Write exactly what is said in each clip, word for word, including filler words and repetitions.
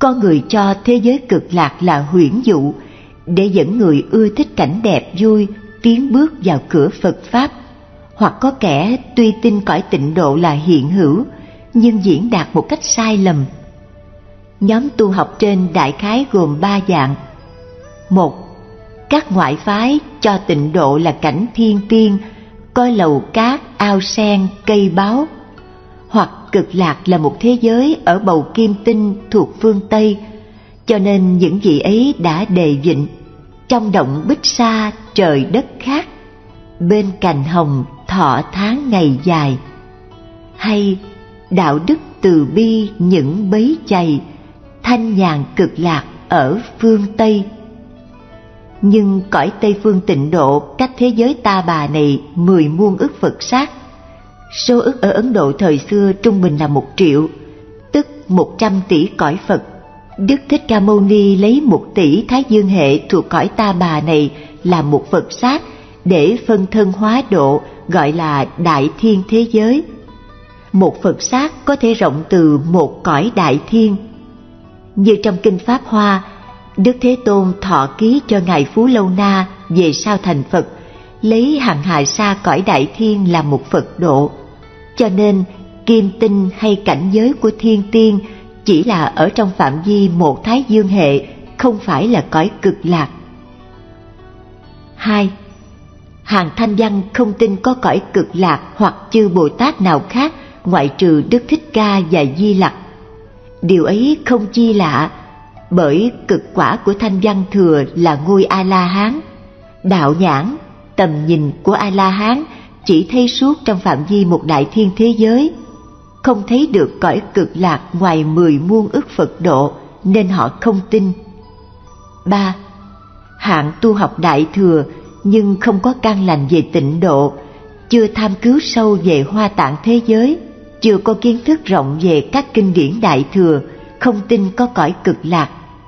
Con người cho thế giới cực lạc là huyễn dụ, để dẫn người ưa thích cảnh đẹp vui tiến bước vào cửa Phật Pháp, hoặc có kẻ tuy tin cõi tịnh độ là hiện hữu, nhưng diễn đạt một cách sai lầm. Nhóm tu học trên đại khái gồm ba dạng. Một, các ngoại phái cho tịnh độ là cảnh thiên tiên, coi lầu cát, ao sen, cây báu, hoặc cực lạc là một thế giới ở bầu kim tinh thuộc phương Tây, cho nên những vị ấy đã đề vịnh trong động bích sa trời đất khác, bên cành hồng thọ tháng ngày dài. Hay đạo đức từ bi những bấy chày, thanh nhàn cực lạc ở phương Tây. Nhưng cõi Tây phương tịnh độ cách thế giới ta bà này mười muôn ức Phật sát. Số ức ở Ấn Độ thời xưa trung bình là một triệu, tức một trăm tỷ cõi Phật. Đức Thích Ca Mâu Ni lấy một tỷ Thái Dương hệ thuộc cõi ta bà này làm một Phật sát để phân thân hóa độ, gọi là Đại Thiên thế giới. Một Phật sát có thể rộng từ một cõi Đại Thiên. Như trong Kinh Pháp Hoa, Đức Thế Tôn thọ ký cho Ngài Phú Lâu Na về sau thành Phật, lấy hằng hà sa cõi Đại Thiên làm một Phật độ. Cho nên kim tinh hay cảnh giới của thiên tiên chỉ là ở trong phạm vi một Thái Dương hệ, không phải là cõi cực lạc. Hai, hàng thanh văn không tin có cõi cực lạc hoặc chư Bồ Tát nào khác ngoại trừ Đức Thích Ca và Di Lặc. Điều ấy không chi lạ, bởi cực quả của thanh văn thừa là ngôi A-la-hán. Đạo nhãn, tầm nhìn của A-la-hán chỉ thấy suốt trong phạm vi một đại thiên thế giới, không thấy được cõi cực lạc ngoài mười muôn ức Phật độ, nên họ không tin. Ba, hạng tu học đại thừa nhưng không có căn lành về tịnh độ, chưa tham cứu sâu về Hoa Tạng thế giới, chưa có kiến thức rộng về các kinh điển đại thừa, không tin có cõi cực lạc.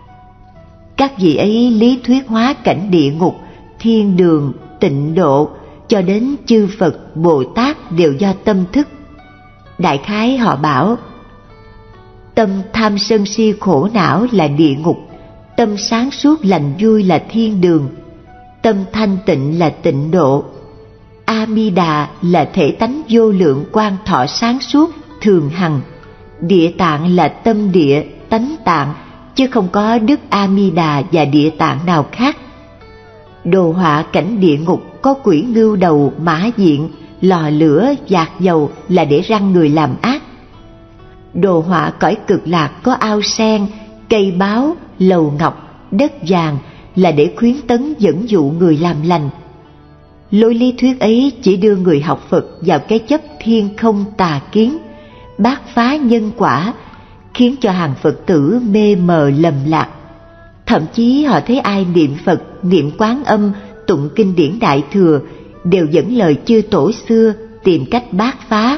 Các vị ấy lý thuyết hóa cảnh địa ngục, thiên đường, tịnh độ cho đến chư Phật, Bồ Tát đều do tâm thức. Đại khái họ bảo: tâm tham sân si khổ não là địa ngục, tâm sáng suốt lành vui là thiên đường, tâm thanh tịnh là tịnh độ. A Mi Đà là thể tánh vô lượng quang thọ sáng suốt thường hằng. Địa tạng là tâm địa, tánh tạng, chứ không có Đức A Mi Đà và địa tạng nào khác. Đồ họa cảnh địa ngục có quỷ ngưu đầu, mã diện, lò lửa, dạt dầu là để răn người làm ác. Đồ họa cõi cực lạc có ao sen, cây báo, lầu ngọc, đất vàng là để khuyến tấn dẫn dụ người làm lành. Lối lý thuyết ấy chỉ đưa người học Phật vào cái chấp thiên không tà kiến, bác phá nhân quả, khiến cho hàng Phật tử mê mờ lầm lạc. Thậm chí họ thấy ai niệm Phật, niệm Quán Âm, tụng kinh điển đại thừa đều dẫn lời chư tổ xưa tìm cách bác phá.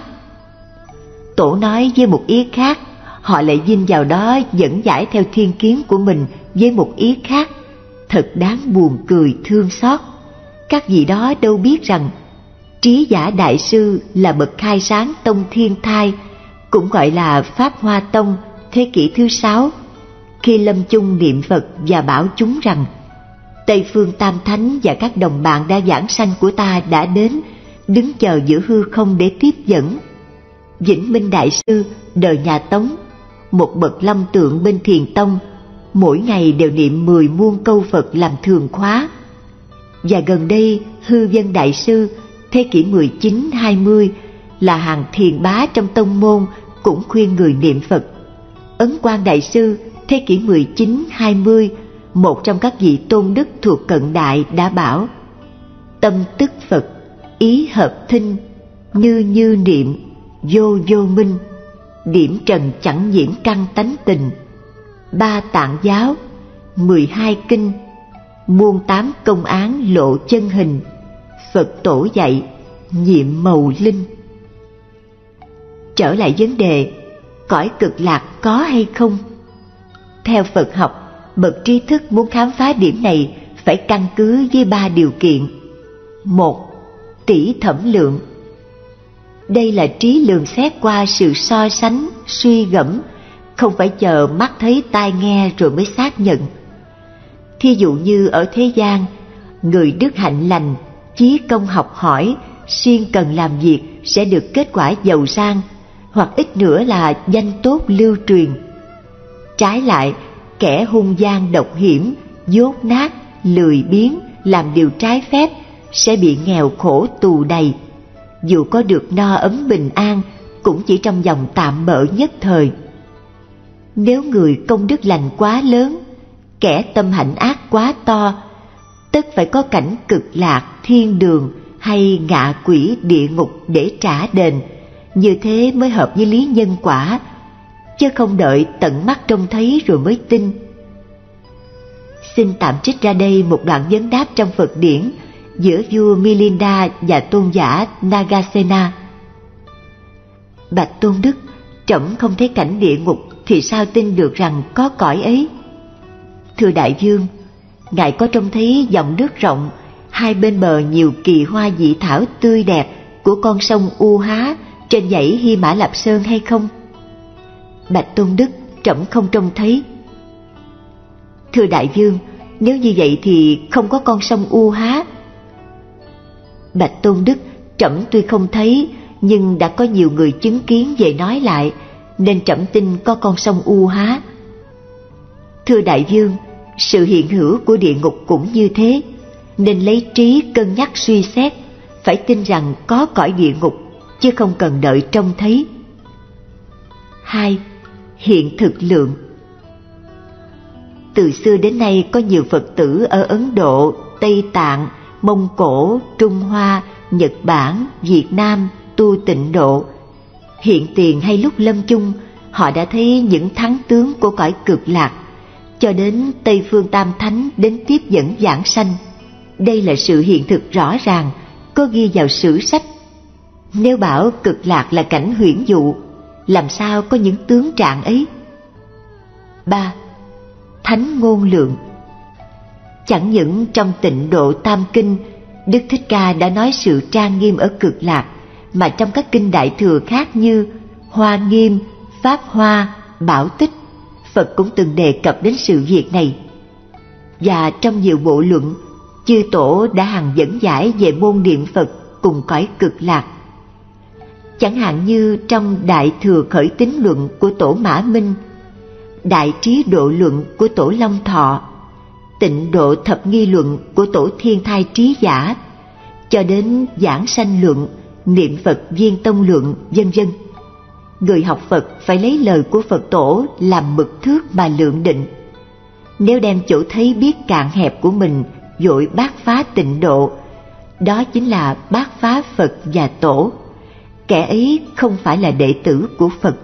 Tổ nói với một ý khác, họ lại vin vào đó dẫn giải theo thiên kiến của mình với một ý khác. Thật đáng buồn cười thương xót. Các vị đó đâu biết rằng Trí Giả Đại Sư là bậc khai sáng tông Thiên Thai, cũng gọi là Pháp Hoa Tông, thế kỷ thứ sáu, khi lâm chung niệm Phật và bảo chúng rằng: Tây phương Tam Thánh và các đồng bạn đa giảng sanh của ta đã đến, đứng chờ giữa hư không để tiếp dẫn. Vĩnh Minh Đại Sư đời nhà Tống, một bậc lâm tượng bên Thiền Tông, mỗi ngày đều niệm mười muôn câu Phật làm thường khóa. Và gần đây Hư Vân Đại Sư thế kỷ mười chín hai mươi là hàng thiền bá trong tông môn, cũng khuyên người niệm Phật. Ấn Quang Đại Sư thế kỷ mười chín hai mươi, một trong các vị tôn đức thuộc cận đại đã bảo: tâm tức Phật, ý hợp thinh, như như niệm, vô vô minh, điểm trần chẳng nhiễm căn tánh tình. Ba tạng giáo, mười hai kinh, muôn tám công án lộ chân hình, Phật tổ dạy, nhiệm màu linh. Trở lại vấn đề, cõi cực lạc có hay không? Theo Phật học, bậc trí thức muốn khám phá điểm này phải căn cứ với ba điều kiện. Một, tỷ thẩm lượng. Đây là trí lường xét qua sự so sánh, suy gẫm, không phải chờ mắt thấy tai nghe rồi mới xác nhận. Thí dụ như ở thế gian, người đức hạnh lành, chí công học hỏi, siêng cần làm việc sẽ được kết quả giàu sang, hoặc ít nữa là danh tốt lưu truyền. Trái lại, kẻ hung gian độc hiểm, dốt nát, lười biếng, làm điều trái phép sẽ bị nghèo khổ tù đầy. Dù có được no ấm bình an, cũng chỉ trong vòng tạm bợ nhất thời. Nếu người công đức lành quá lớn, kẻ tâm hạnh ác quá to, tất phải có cảnh cực lạc, thiên đường hay ngạ quỷ địa ngục để trả đền. Như thế mới hợp với lý nhân quả, chứ không đợi tận mắt trông thấy rồi mới tin. Xin tạm trích ra đây một đoạn vấn đáp trong Phật điển giữa vua Milinda và tôn giả Nagasena. Bạch Tôn Đức, trẫm không thấy cảnh địa ngục thì sao tin được rằng có cõi ấy? Thưa đại vương, ngài có trông thấy dòng nước rộng, hai bên bờ nhiều kỳ hoa dị thảo tươi đẹp của con sông U Há trên dãy Hy Mã Lạp Sơn hay không? Bạch Tôn Đức, trẫm không trông thấy. Thưa đại vương, nếu như vậy thì không có con sông U Há. Bạch Tôn Đức, trẫm tuy không thấy, nhưng đã có nhiều người chứng kiến về nói lại, nên trẫm tin có con sông U Há. Thưa đại vương, sự hiện hữu của địa ngục cũng như thế, nên lấy trí cân nhắc suy xét, phải tin rằng có cõi địa ngục, chứ không cần đợi trông thấy. Hai. Hiện thực lượng. Từ xưa đến nay có nhiều Phật tử ở Ấn Độ, Tây Tạng, Mông Cổ, Trung Hoa, Nhật Bản, Việt Nam tu tịnh độ. Hiện tiền hay lúc lâm chung, họ đã thấy những thắng tướng của cõi cực lạc, cho đến Tây Phương Tam Thánh đến tiếp dẫn giảng sanh. Đây là sự hiện thực rõ ràng, có ghi vào sử sách. Nếu bảo cực lạc là cảnh huyễn dụ, làm sao có những tướng trạng ấy? Ba. Thánh ngôn lượng. Chẳng những trong Tịnh Độ Tam Kinh, Đức Thích Ca đã nói sự trang nghiêm ở cực lạc, mà trong các kinh Đại Thừa khác như Hoa Nghiêm, Pháp Hoa, Bảo Tích, Phật cũng từng đề cập đến sự việc này. Và trong nhiều bộ luận, chư tổ đã hằng dẫn giải về môn niệm Phật cùng cõi cực lạc. Chẳng hạn như trong Đại Thừa Khởi Tín Luận của tổ Mã Minh, Đại Trí Độ Luận của tổ Long Thọ, Tịnh Độ Thập Nghi Luận của tổ Thiên Thai Trí Giả, cho đến Giảng Sanh Luận, Niệm Phật Viên Tông Luận, vân vân. Người học Phật phải lấy lời của Phật tổ làm mực thước mà lượng định. Nếu đem chỗ thấy biết cạn hẹp của mình vội bác phá tịnh độ, đó chính là bác phá Phật và tổ. Kẻ ấy không phải là đệ tử của Phật.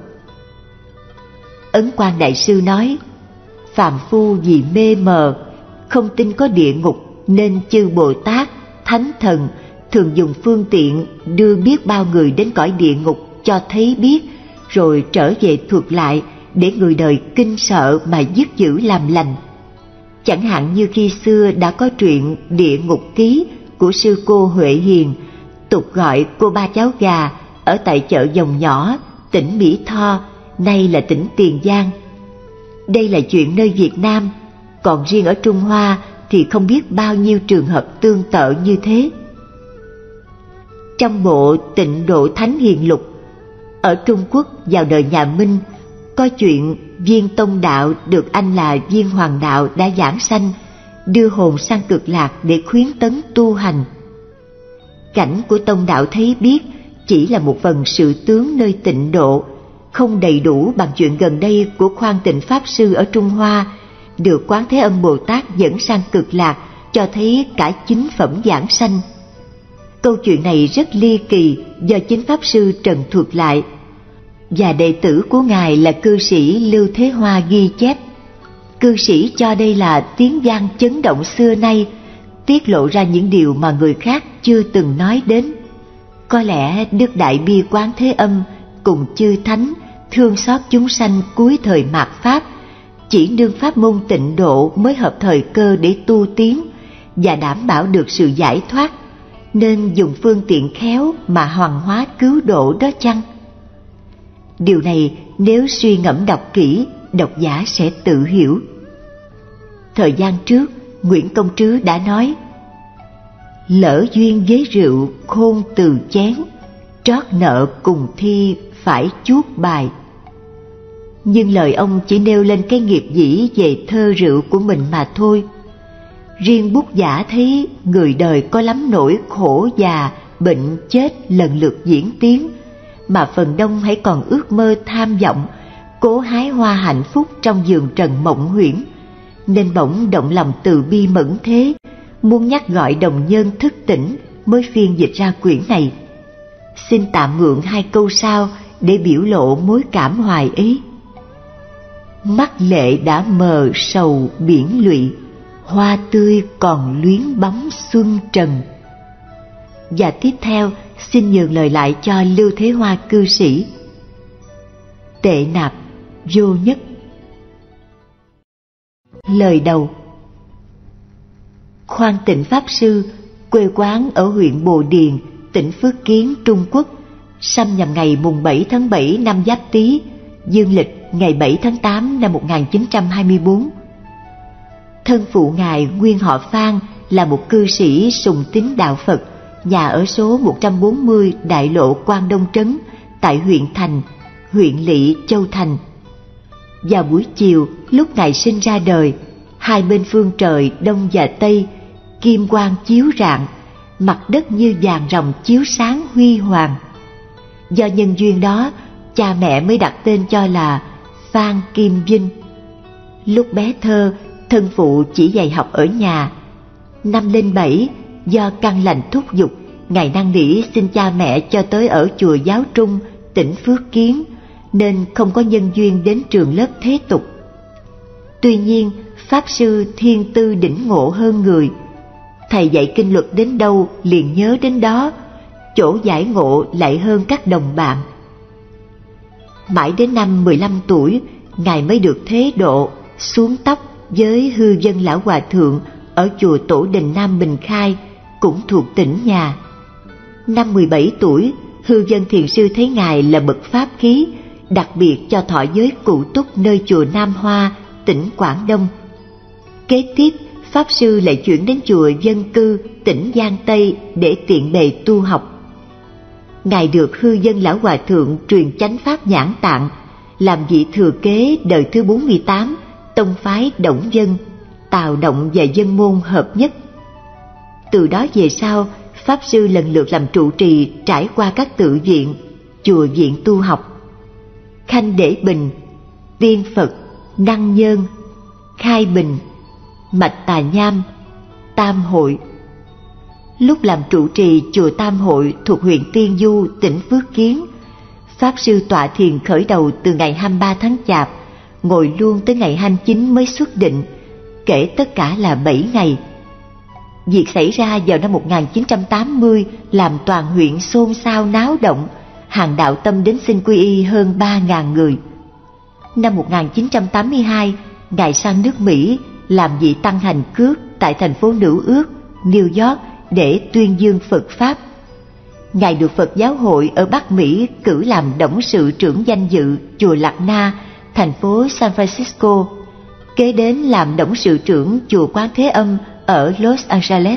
Ấn Quang Đại Sư nói, phàm phu vì mê mờ, không tin có địa ngục, nên chư Bồ Tát, Thánh Thần thường dùng phương tiện đưa biết bao người đến cõi địa ngục cho thấy biết, rồi trở về thuật lại để người đời kinh sợ mà dứt giữ làm lành. Chẳng hạn như khi xưa đã có truyện Địa Ngục Ký của sư cô Huệ Hiền, tục gọi cô Ba Cháu Gà, ở tại chợ Dòng Nhỏ, tỉnh Mỹ Tho, nay là tỉnh Tiền Giang. Đây là chuyện nơi Việt Nam, còn riêng ở Trung Hoa thì không biết bao nhiêu trường hợp tương tự như thế. Trong bộ Tịnh Độ Thánh Hiền Lục, ở Trung Quốc vào đời nhà Minh, có chuyện Viên Tông Đạo được anh là Viên Hoàng Đạo đã giảng sanh, đưa hồn sang cực lạc để khuyến tấn tu hành. Cảnh của Tông Đạo thấy biết chỉ là một phần sự tướng nơi tịnh độ, không đầy đủ bằng chuyện gần đây của Khoan Tịnh Pháp Sư ở Trung Hoa, được Quán Thế Âm Bồ Tát dẫn sang cực lạc, cho thấy cả chính phẩm giảng sanh. Câu chuyện này rất ly kỳ do chính Pháp Sư trần thuật lại, và đệ tử của Ngài là cư sĩ Lưu Thế Hoa ghi chép. Cư sĩ cho đây là tiếng vang chấn động xưa nay, tiết lộ ra những điều mà người khác chưa từng nói đến. Có lẽ Đức Đại Bi Quán Thế Âm cùng chư Thánh thương xót chúng sanh cuối thời mạt Pháp, chỉ nương pháp môn tịnh độ mới hợp thời cơ để tu tiến và đảm bảo được sự giải thoát, nên dùng phương tiện khéo mà hoàn hóa cứu độ đó chăng? Điều này nếu suy ngẫm đọc kỹ, độc giả sẽ tự hiểu. Thời gian trước, Nguyễn Công Trứ đã nói: lỡ duyên với rượu khôn từ chén, trót nợ cùng thi phải chuốt bài. Nhưng lời ông chỉ nêu lên cái nghiệp dĩ về thơ rượu của mình mà thôi. Riêng bút giả thấy người đời có lắm nỗi khổ già, bệnh chết lần lượt diễn tiến, mà phần đông hãy còn ước mơ tham vọng, cố hái hoa hạnh phúc trong giường trần mộng huyễn, nên bỗng động lòng từ bi mẫn thế, muốn nhắc gọi đồng nhân thức tỉnh mới phiên dịch ra quyển này. Xin tạm mượn hai câu sau để biểu lộ mối cảm hoài ấy. Mắt lệ đã mờ sầu biển lụy, hoa tươi còn luyến bóng xuân trần. Và tiếp theo xin nhường lời lại cho Lưu Thế Hoa cư sĩ. Tệ nạp vô nhất. Lời đầu. Khoan Tịnh Pháp Sư, quê quán ở huyện Bồ Điền, tỉnh Phước Kiến, Trung Quốc, sanh nhằm ngày mùng bảy tháng bảy năm Giáp Tý, dương lịch ngày bảy tháng tám năm một nghìn chín trăm hai mươi tư. Thân phụ ngài nguyên họ Phan, là một cư sĩ sùng tín đạo Phật, nhà ở số một trăm bốn mươi Đại lộ Quan Đông Trấn, tại huyện Thành, huyện Lỵ, Châu Thành. Vào buổi chiều, lúc ngài sinh ra đời, hai bên phương trời đông và tây kim quang chiếu rạng, mặt đất như vàng ròng chiếu sáng huy hoàng. Do nhân duyên đó, cha mẹ mới đặt tên cho là Phan Kim Vinh. Lúc bé thơ, thân phụ chỉ dạy học ở nhà. Năm lên bảy, do căn lành thúc giục, ngài năn nỉ xin cha mẹ cho tới ở chùa Giáo Trung, tỉnh Phước Kiến, nên không có nhân duyên đến trường lớp thế tục. Tuy nhiên, Pháp Sư thiên tư đỉnh ngộ hơn người. Thầy dạy kinh luật đến đâu liền nhớ đến đó, chỗ giải ngộ lại hơn các đồng bạn. Mãi đến năm mười lăm tuổi, ngài mới được thế độ xuống tóc với hư dân lão hòa thượng ở chùa Tổ Đình Nam Bình Khai, cũng thuộc tỉnh nhà. Năm mười bảy tuổi, hư dân thiền sư thấy ngài là bậc pháp khí, đặc biệt cho thọ giới cụ túc nơi chùa Nam Hoa, tỉnh Quảng Đông. Kế tiếp, Pháp Sư lại chuyển đến chùa Dân Cư, tỉnh Giang Tây để tiện bề tu học. Ngài được hư dân lão hòa thượng truyền chánh pháp Nhãn Tạng, làm vị thừa kế đời thứ bốn mươi tám, tông phái Động Dân, Tào Động và Dân Môn hợp nhất. Từ đó về sau, Pháp Sư lần lượt làm trụ trì trải qua các tự viện, chùa viện tu học: Khanh Để Bình, Tiên Phật, Năng Nhơn, Khai Bình, Mạch Tà Nham, Tam Hội. Lúc làm trụ trì chùa Tam Hội thuộc huyện Tiên Du, tỉnh Phước Kiến, Pháp Sư tọa thiền khởi đầu từ ngày hai mươi ba tháng Chạp, ngồi luôn tới ngày hai mươi chín mới xuất định, kể tất cả là bảy ngày. Việc xảy ra vào năm một nghìn chín trăm tám mươi làm toàn huyện xôn xao náo động, hàng đạo tâm đến xin quy y hơn ba nghìn người. Năm một nghìn chín trăm tám mươi hai, ngài sang nước Mỹ làm vị tăng hành cước tại thành phố Nữ Ước, New York để tuyên dương Phật Pháp. Ngài được Phật Giáo hội ở Bắc Mỹ cử làm董sự trưởng danh dự chùa Lạc Na, thành phố San Francisco, kế đến làm董sự trưởng chùa Quán Thế Âm ở Los Angeles.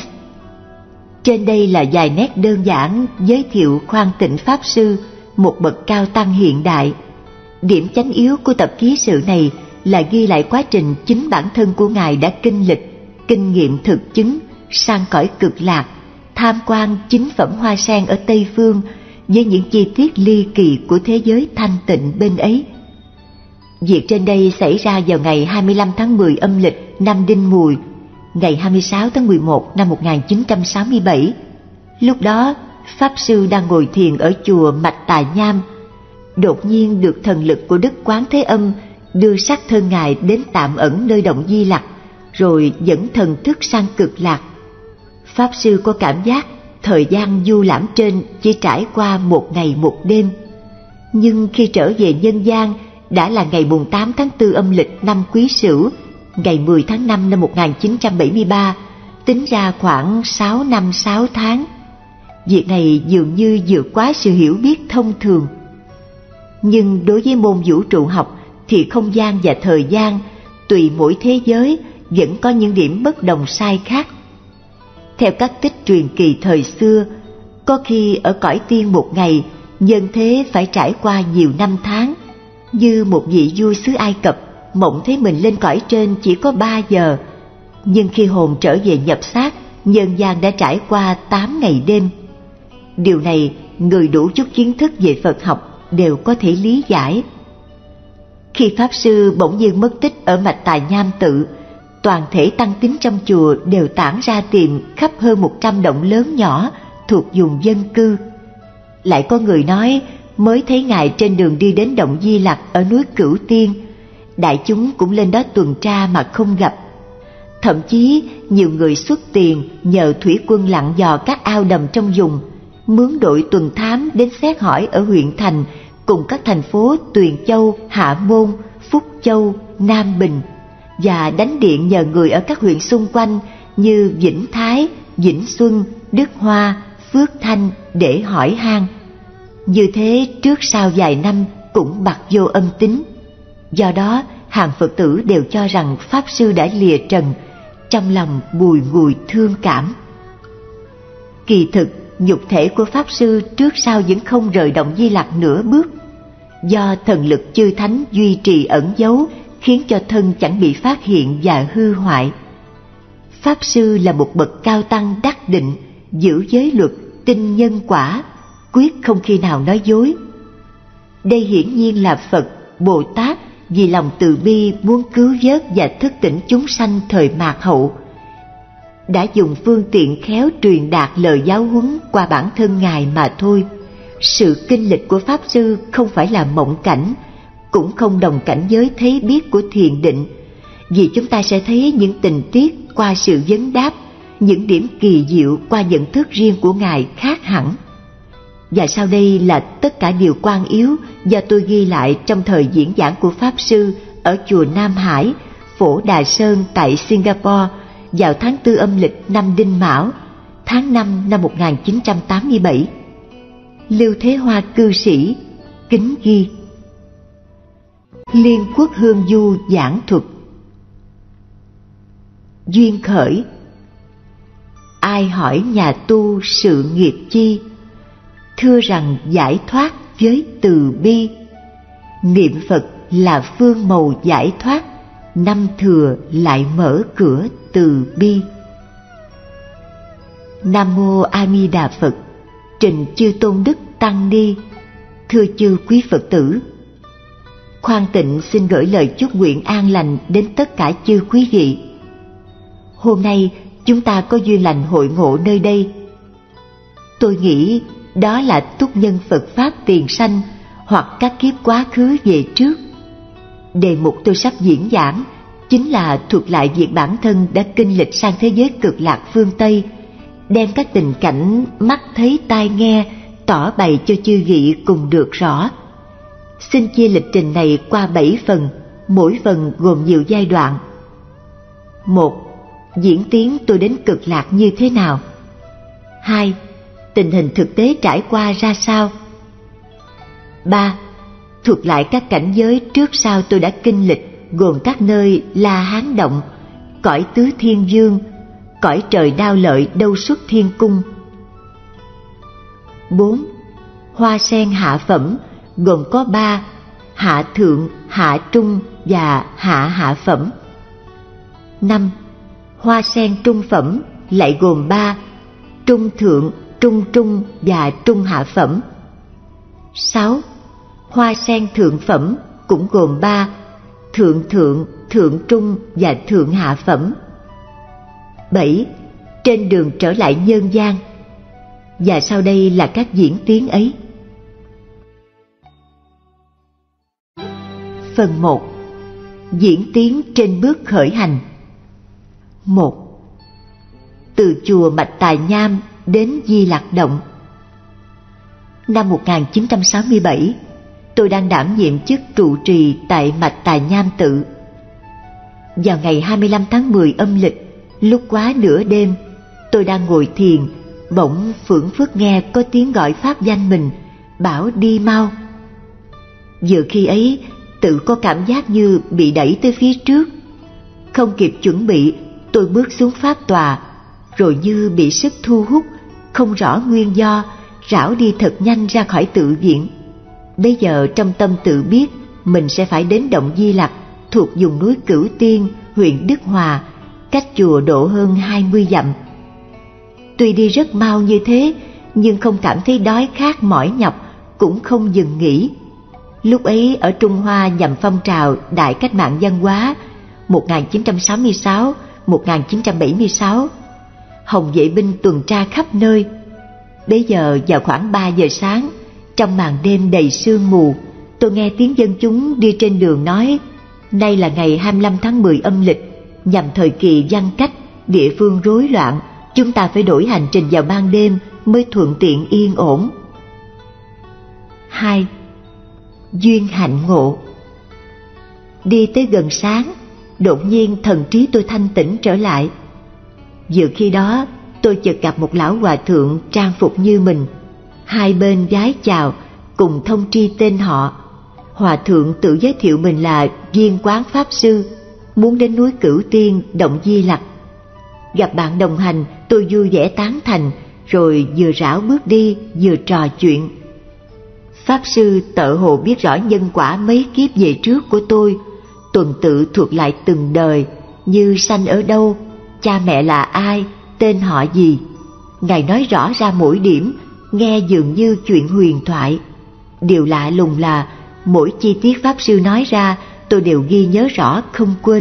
Trên đây là vài nét đơn giản giới thiệu Khoan Tịnh Pháp Sư, một bậc cao tăng hiện đại. Điểm chánh yếu của tập ký sự này là ghi lại quá trình chính bản thân của ngài đã kinh lịch, kinh nghiệm thực chứng sang cõi cực lạc, tham quan chính phẩm hoa sen ở Tây Phương với những chi tiết ly kỳ của thế giới thanh tịnh bên ấy. Việc trên đây xảy ra vào ngày hai mươi lăm tháng mười âm lịch năm Đinh Mùi, ngày hai mươi sáu tháng mười một năm một nghìn chín trăm sáu mươi bảy. Lúc đó, Pháp Sư đang ngồi thiền ở chùa Mạch Tà Nham. Đột nhiên được thần lực của Đức Quán Thế Âm đưa xác thân ngài đến tạm ẩn nơi động Di Lặc, rồi dẫn thần thức sang cực lạc. Pháp Sư có cảm giác thời gian du lãm trên chỉ trải qua một ngày một đêm. Nhưng khi trở về nhân gian đã là ngày mùng tám tháng tư âm lịch năm Quý Sửu, ngày mười tháng năm năm một nghìn chín trăm bảy mươi ba, tính ra khoảng sáu năm sáu tháng. Việc này dường như vượt quá sự hiểu biết thông thường. nhưng đối với môn vũ trụ học thì không gian và thời gian tùy mỗi thế giới vẫn có những điểm bất đồng sai khác. Theo các tích truyền kỳ thời xưa, có khi ở cõi tiên một ngày, nhân thế phải trải qua nhiều năm tháng. Như một vị vua xứ Ai Cập mộng thấy mình lên cõi trên chỉ có ba giờ, nhưng khi hồn trở về nhập xác, nhân gian đã trải qua tám ngày đêm. Điều này người đủ chút kiến thức về Phật học đều có thể lý giải. Khi Pháp Sư bỗng dưng mất tích ở mạch Tài Nham Tự, toàn thể tăng tín trong chùa đều tản ra tìm khắp hơn một trăm động lớn nhỏ thuộc vùng dân cư. Lại có người nói mới thấy Ngài trên đường đi đến động Di Lặc ở núi Cửu Tiên. Đại chúng cũng lên đó tuần tra mà không gặp. Thậm chí nhiều người xuất tiền nhờ thủy quân lặn dò các ao đầm trong vùng, mướn đội tuần thám đến xét hỏi ở huyện thành cùng các thành phố Tuyền Châu, Hạ Môn, Phúc Châu, Nam Bình, và đánh điện nhờ người ở các huyện xung quanh như Vĩnh Thái, Vĩnh Xuân, Đức Hoa, Phước Thanh để hỏi han. Như thế trước sau vài năm cũng bặt vô âm tính. Do đó hàng Phật tử đều cho rằng Pháp Sư đã lìa trần, trong lòng bùi ngùi thương cảm. Kỳ thực nhục thể của Pháp Sư trước sau vẫn không rời động Di Lặc nửa bước. Do thần lực chư thánh duy trì ẩn giấu, khiến cho thân chẳng bị phát hiện và hư hoại. Pháp Sư là một bậc cao tăng đắc định, giữ giới luật, tin nhân quả, quyết không khi nào nói dối. Đây hiển nhiên là Phật, Bồ Tát vì lòng từ bi muốn cứu vớt và thức tỉnh chúng sanh thời mạt hậu, đã dùng phương tiện khéo truyền đạt lời giáo huấn qua bản thân Ngài mà thôi. Sự kinh lịch của Pháp Sư không phải là mộng cảnh, cũng không đồng cảnh giới thấy biết của thiền định, vì chúng ta sẽ thấy những tình tiết qua sự vấn đáp, những điểm kỳ diệu qua nhận thức riêng của Ngài khác hẳn. Và sau đây là tất cả điều quan yếu do tôi ghi lại trong thời diễn giảng của Pháp Sư ở chùa Nam Hải, Phổ Đà Sơn tại Singapore vào tháng tư âm lịch năm Đinh Mão, tháng năm năm một nghìn chín trăm tám mươi bảy. Lưu Thế Hoa cư sĩ kính ghi: Liên Quốc Hương Du giảng thuật. Duyên khởi. Ai hỏi nhà tu sự nghiệp chi, thưa rằng giải thoát với từ bi. Niệm Phật là phương mầu giải thoát, năm thừa lại mở cửa từ bi. Nam Mô A Di Đà Phật. Trình chư tôn đức tăng ni. Thưa chư quý Phật tử, Khoan Tịnh xin gửi lời chúc nguyện an lành đến tất cả chư quý vị. Hôm nay chúng ta có duyên lành hội ngộ nơi đây. Tôi nghĩ đó là túc nhân Phật Pháp tiền sanh hoặc các kiếp quá khứ về trước. Đề mục tôi sắp diễn giảng chính là thuật lại việc bản thân đã kinh lịch sang thế giới cực lạc phương Tây, đem các tình cảnh mắt thấy tai nghe tỏ bày cho chư vị cùng được rõ. Xin chia lịch trình này qua bảy phần, mỗi phần gồm nhiều giai đoạn. Một. Diễn tiến tôi đến cực lạc như thế nào? Hai. Tình hình thực tế trải qua ra sao? Ba. Thuật lại các cảnh giới trước sau tôi đã kinh lịch, gồm các nơi La Hán Động, cõi Tứ Thiên Dương, cõi trời Đao Lợi Đâu Xuất Thiên Cung. Bốn. Hoa sen hạ phẩm gồm có ba: hạ thượng, hạ trung và hạ hạ phẩm. Năm. Hoa sen trung phẩm lại gồm ba: trung thượng, trung trung và trung hạ phẩm. Sáu. Hoa sen thượng phẩm cũng gồm ba: thượng thượng, thượng trung và thượng hạ phẩm. Bảy. Trên đường trở lại nhân gian. Và sau đây là các diễn tiến ấy. Phần một. Diễn tiến trên bước khởi hành. Một. Từ chùa Mạch Tài Nham đến Di Lặc Động. Năm một nghìn chín trăm sáu mươi bảy, tôi đang đảm nhiệm chức trụ trì tại Mạch Tài Nham Tự. Vào ngày hai mươi lăm tháng mười âm lịch, lúc quá nửa đêm, tôi đang ngồi thiền, bỗng phưởng phất nghe có tiếng gọi pháp danh mình, bảo đi mau. Vừa khi ấy, tự có cảm giác như bị đẩy tới phía trước. Không kịp chuẩn bị, tôi bước xuống pháp tòa, rồi như bị sức thu hút, không rõ nguyên do, rảo đi thật nhanh ra khỏi tự viện. Bây giờ trong tâm tự biết mình sẽ phải đến động Di Lặc thuộc vùng núi Cửu Tiên, huyện Đức Hòa, cách chùa độ hơn hai mươi dặm. Tuy đi rất mau như thế, nhưng không cảm thấy đói khát mỏi nhọc, cũng không dừng nghỉ. Lúc ấy ở Trung Hoa nhằm phong trào Đại Cách mạng Văn hóa một nghìn chín trăm sáu mươi sáu đến một nghìn chín trăm bảy mươi sáu, Hồng vệ binh tuần tra khắp nơi. Bây giờ vào khoảng ba giờ sáng, trong màn đêm đầy sương mù, tôi nghe tiếng dân chúng đi trên đường nói: nay là ngày hai mươi lăm tháng mười âm lịch, nhằm thời kỳ Văn Cách, địa phương rối loạn, chúng ta phải đổi hành trình vào ban đêm mới thuận tiện yên ổn. Hai. Duyên hạnh ngộ. Đi tới gần sáng, đột nhiên thần trí tôi thanh tĩnh trở lại. Vừa khi đó, tôi chợt gặp một lão hòa thượng trang phục như mình, hai bên vái chào, cùng thông tri tên họ. Hòa thượng tự giới thiệu mình là Viên Quán Pháp Sư, muốn đến núi Cửu Tiên, động Di Lặc. Gặp bạn đồng hành, tôi vui vẻ tán thành, rồi vừa rảo bước đi vừa trò chuyện. Pháp Sư tợ hồ biết rõ nhân quả mấy kiếp về trước của tôi, tuần tự thuộc lại từng đời, như sanh ở đâu, cha mẹ là ai, tên họ gì. Ngài nói rõ ra mỗi điểm, nghe dường như chuyện huyền thoại. Điều lạ lùng là mỗi chi tiết Pháp Sư nói ra tôi đều ghi nhớ rõ không quên.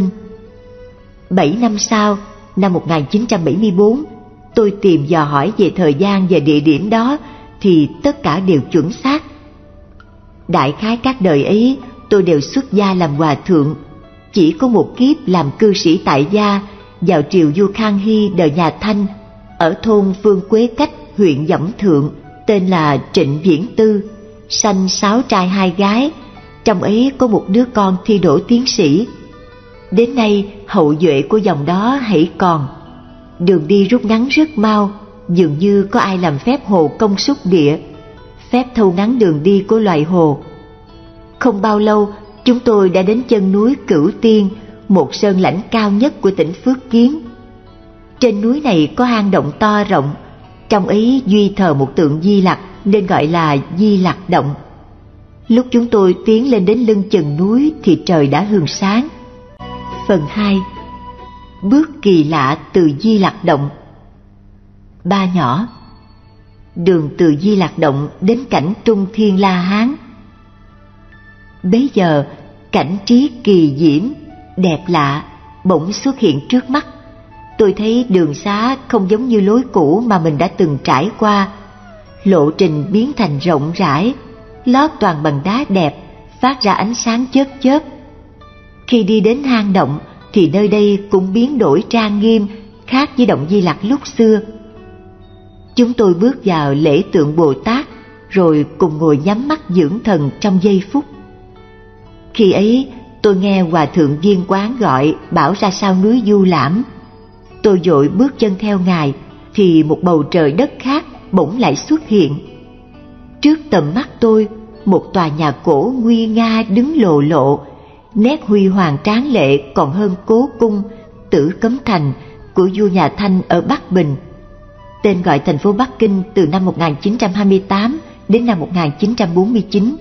Bảy năm sau, năm một nghìn chín trăm bảy mươi bốn, tôi tìm dò hỏi về thời gian và địa điểm đó thì tất cả đều chuẩn xác. Đại khái các đời ấy tôi đều xuất gia làm hòa thượng, chỉ có một kiếp làm cư sĩ tại gia vào triều vua Khang Hy đời nhà Thanh, ở thôn Phương Quế Cách, huyện Dõng Thượng, tên là Trịnh Viễn Tư, sanh sáu trai hai gái, trong ấy có một đứa con thi đỗ tiến sĩ. Đến nay hậu duệ của dòng đó hãy còn. Đường đi rút ngắn rất mau, dường như có ai làm phép hồ công xúc địa, phép thâu ngắn đường đi của loài hồ. Không bao lâu, chúng tôi đã đến chân núi Cửu Tiên, một sơn lãnh cao nhất của tỉnh Phước Kiến. Trên núi này có hang động to rộng, trong ấy duy thờ một tượng Di Lặc nên gọi là Di Lặc Động. Lúc chúng tôi tiến lên đến lưng chừng núi thì trời đã hừng sáng. Phần hai. Bước kỳ lạ từ Di Lặc Động. Ba nhỏ. Đường từ Di Lặc Động đến cảnh Trung Thiên La Hán. Bấy giờ cảnh trí kỳ diễm, đẹp lạ bỗng xuất hiện trước mắt. Tôi thấy đường xá không giống như lối cũ mà mình đã từng trải qua. Lộ trình biến thành rộng rãi, lót toàn bằng đá đẹp, phát ra ánh sáng chớp chớp. Khi đi đến hang động thì nơi đây cũng biến đổi trang nghiêm, khác với động Di Lặc lúc xưa. Chúng tôi bước vào lễ tượng Bồ Tát, rồi cùng ngồi nhắm mắt dưỡng thần trong giây phút. Khi ấy tôi nghe Hòa thượng Viên Quán gọi bảo ra sau núi Du Lãm. Tôi vội bước chân theo ngài thì một bầu trời đất khác bỗng lại xuất hiện. Trước tầm mắt tôi, một tòa nhà cổ nguy nga đứng lồ lộ, nét huy hoàng tráng lệ còn hơn Cố Cung, Tử Cấm Thành của vua nhà Thanh ở Bắc Bình. Tên gọi thành phố Bắc Kinh từ năm một nghìn chín trăm hai mươi tám đến năm một nghìn chín trăm bốn mươi chín.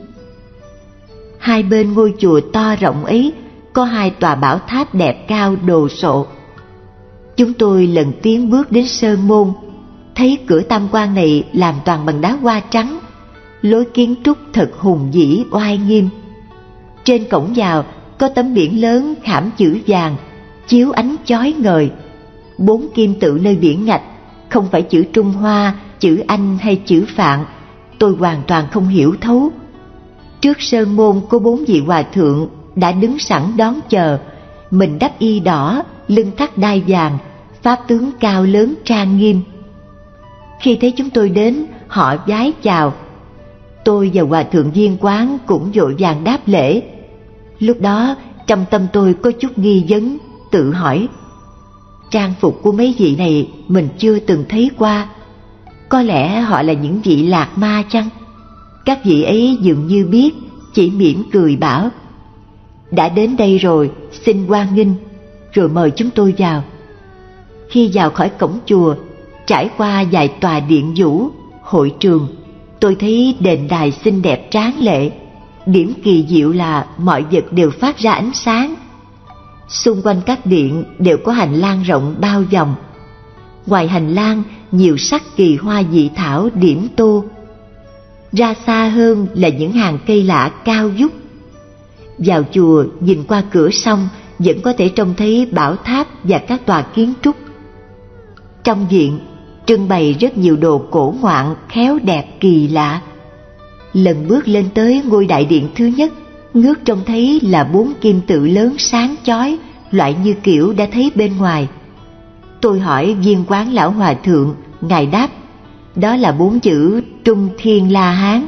Hai bên ngôi chùa to rộng ấy có hai tòa bảo tháp đẹp cao đồ sộ. Chúng tôi lần tiến bước đến sơn môn, thấy cửa tam quan này làm toàn bằng đá hoa trắng, lối kiến trúc thật hùng vĩ oai nghiêm. Trên cổng vào có tấm biển lớn khảm chữ vàng, chiếu ánh chói ngời. Bốn kim tự nơi biển ngạch, không phải chữ Trung Hoa, chữ Anh hay chữ Phạn, tôi hoàn toàn không hiểu thấu. Trước sơn môn có bốn vị hòa thượng đã đứng sẵn đón chờ, mình đắp y đỏ, lưng thắt đai vàng, pháp tướng cao lớn trang nghiêm. Khi thấy chúng tôi đến, họ vái chào. Tôi và Hòa thượng Viên Quán cũng vội vàng đáp lễ. Lúc đó trong tâm tôi có chút nghi vấn, tự hỏi: trang phục của mấy vị này mình chưa từng thấy qua, có lẽ họ là những vị lạc ma chăng? Các vị ấy dường như biết chỉ mỉm cười bảo: đã đến đây rồi, xin hoan nghênh, rồi mời chúng tôi vào. Khi vào khỏi cổng chùa, trải qua vài tòa điện vũ, hội trường, tôi thấy đền đài xinh đẹp tráng lệ. Điểm kỳ diệu là mọi vật đều phát ra ánh sáng. Xung quanh các điện đều có hành lang rộng bao vòng. Ngoài hành lang, nhiều sắc kỳ hoa dị thảo điểm tô. Ra xa hơn là những hàng cây lạ cao vút. Vào chùa, nhìn qua cửa sông vẫn có thể trông thấy bảo tháp và các tòa kiến trúc. Trong viện trưng bày rất nhiều đồ cổ ngoạn khéo đẹp kỳ lạ. Lần bước lên tới ngôi đại điện thứ nhất, ngước trông thấy là bốn kim tự lớn sáng chói, loại như kiểu đã thấy bên ngoài. Tôi hỏi viên quán lão hòa thượng, ngài đáp: đó là bốn chữ Trung Thiên La Hán.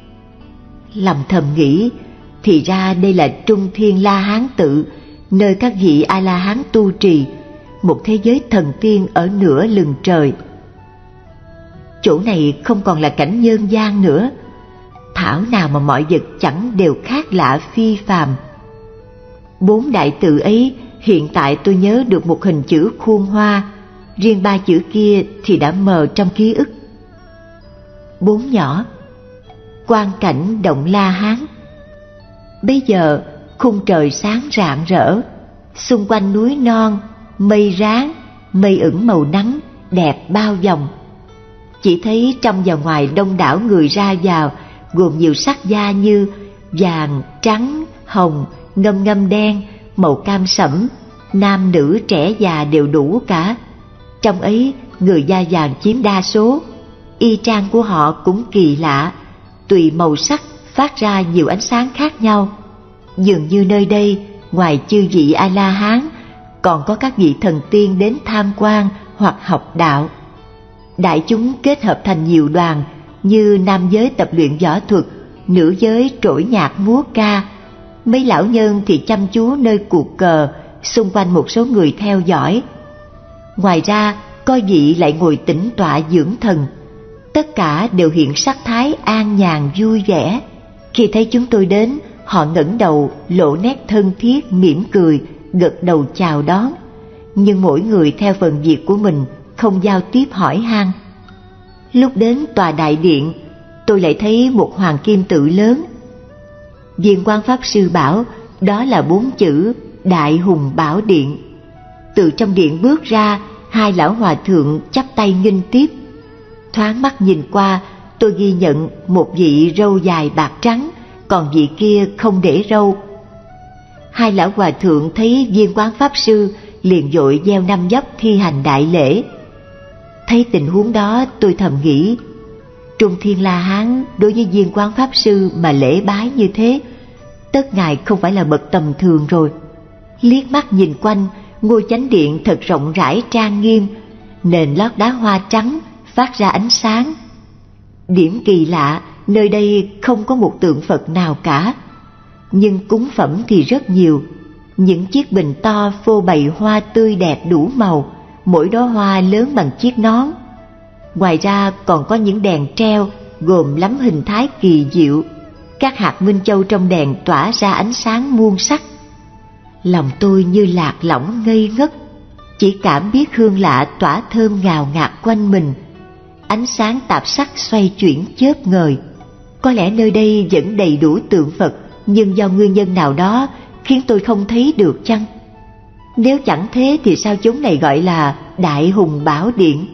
Lầm thầm nghĩ, thì ra đây là Trung Thiên La Hán tự, nơi các vị A La Hán tu trì, một thế giới thần tiên ở nửa lừng trời. Chỗ này không còn là cảnh nhân gian nữa, thảo nào mà mọi vật chẳng đều khác lạ phi phàm. Bốn đại tự ấy hiện tại tôi nhớ được một hình chữ khuôn hoa, riêng ba chữ kia thì đã mờ trong ký ức. Bốn nhỏ: quang cảnh động La Hán. Bây giờ khung trời sáng rạng rỡ, xung quanh núi non, mây ráng, mây ửng màu nắng, đẹp bao vòng. Chỉ thấy trong và ngoài đông đảo người ra vào, gồm nhiều sắc da như vàng, trắng, hồng, ngâm ngâm đen, màu cam sẫm, nam nữ trẻ già đều đủ cả. Trong ấy, người da vàng chiếm đa số. Y trang của họ cũng kỳ lạ, tùy màu sắc phát ra nhiều ánh sáng khác nhau. Dường như nơi đây, ngoài chư vị A-la-hán, còn có các vị thần tiên đến tham quan hoặc học đạo. Đại chúng kết hợp thành nhiều đoàn, như nam giới tập luyện võ thuật, nữ giới trỗi nhạc múa ca. Mấy lão nhân thì chăm chú nơi cuộc cờ, xung quanh một số người theo dõi. Ngoài ra, có vị lại ngồi tĩnh tọa dưỡng thần. Tất cả đều hiện sắc thái an nhàn vui vẻ. Khi thấy chúng tôi đến, họ ngẩng đầu lộ nét thân thiết mỉm cười, gật đầu chào đón. Nhưng mỗi người theo phần việc của mình, không giao tiếp hỏi han. Lúc đến tòa đại điện, tôi lại thấy một hoàng kim tự lớn. Viên Quán Pháp Sư bảo đó là bốn chữ Đại Hùng Bảo Điện. Từ trong điện bước ra, hai lão hòa thượng chắp tay nghênh tiếp. Thoáng mắt nhìn qua, tôi ghi nhận một vị râu dài bạc trắng, còn vị kia không để râu. Hai lão hòa thượng thấy Viên Quán Pháp Sư liền vội gieo năm dốc thi hành đại lễ. Thấy tình huống đó, tôi thầm nghĩ, Trung Thiên La Hán đối với Viên Quán Pháp Sư mà lễ bái như thế, tất ngài không phải là bậc tầm thường rồi. Liếc mắt nhìn quanh, ngôi chánh điện thật rộng rãi trang nghiêm, nền lót đá hoa trắng phát ra ánh sáng. Điểm kỳ lạ, nơi đây không có một tượng Phật nào cả, nhưng cúng phẩm thì rất nhiều. Những chiếc bình to phô bày hoa tươi đẹp đủ màu, mỗi đóa hoa lớn bằng chiếc nón. Ngoài ra còn có những đèn treo gồm lắm hình thái kỳ diệu. Các hạt minh châu trong đèn tỏa ra ánh sáng muôn sắc. Lòng tôi như lạc lõng ngây ngất, chỉ cảm biết hương lạ tỏa thơm ngào ngạt quanh mình. Ánh sáng tạp sắc xoay chuyển chớp ngời. Có lẽ nơi đây vẫn đầy đủ tượng Phật, nhưng do nguyên nhân nào đó khiến tôi không thấy được chăng? Nếu chẳng thế thì sao chúng này gọi là Đại Hùng Bảo Điện?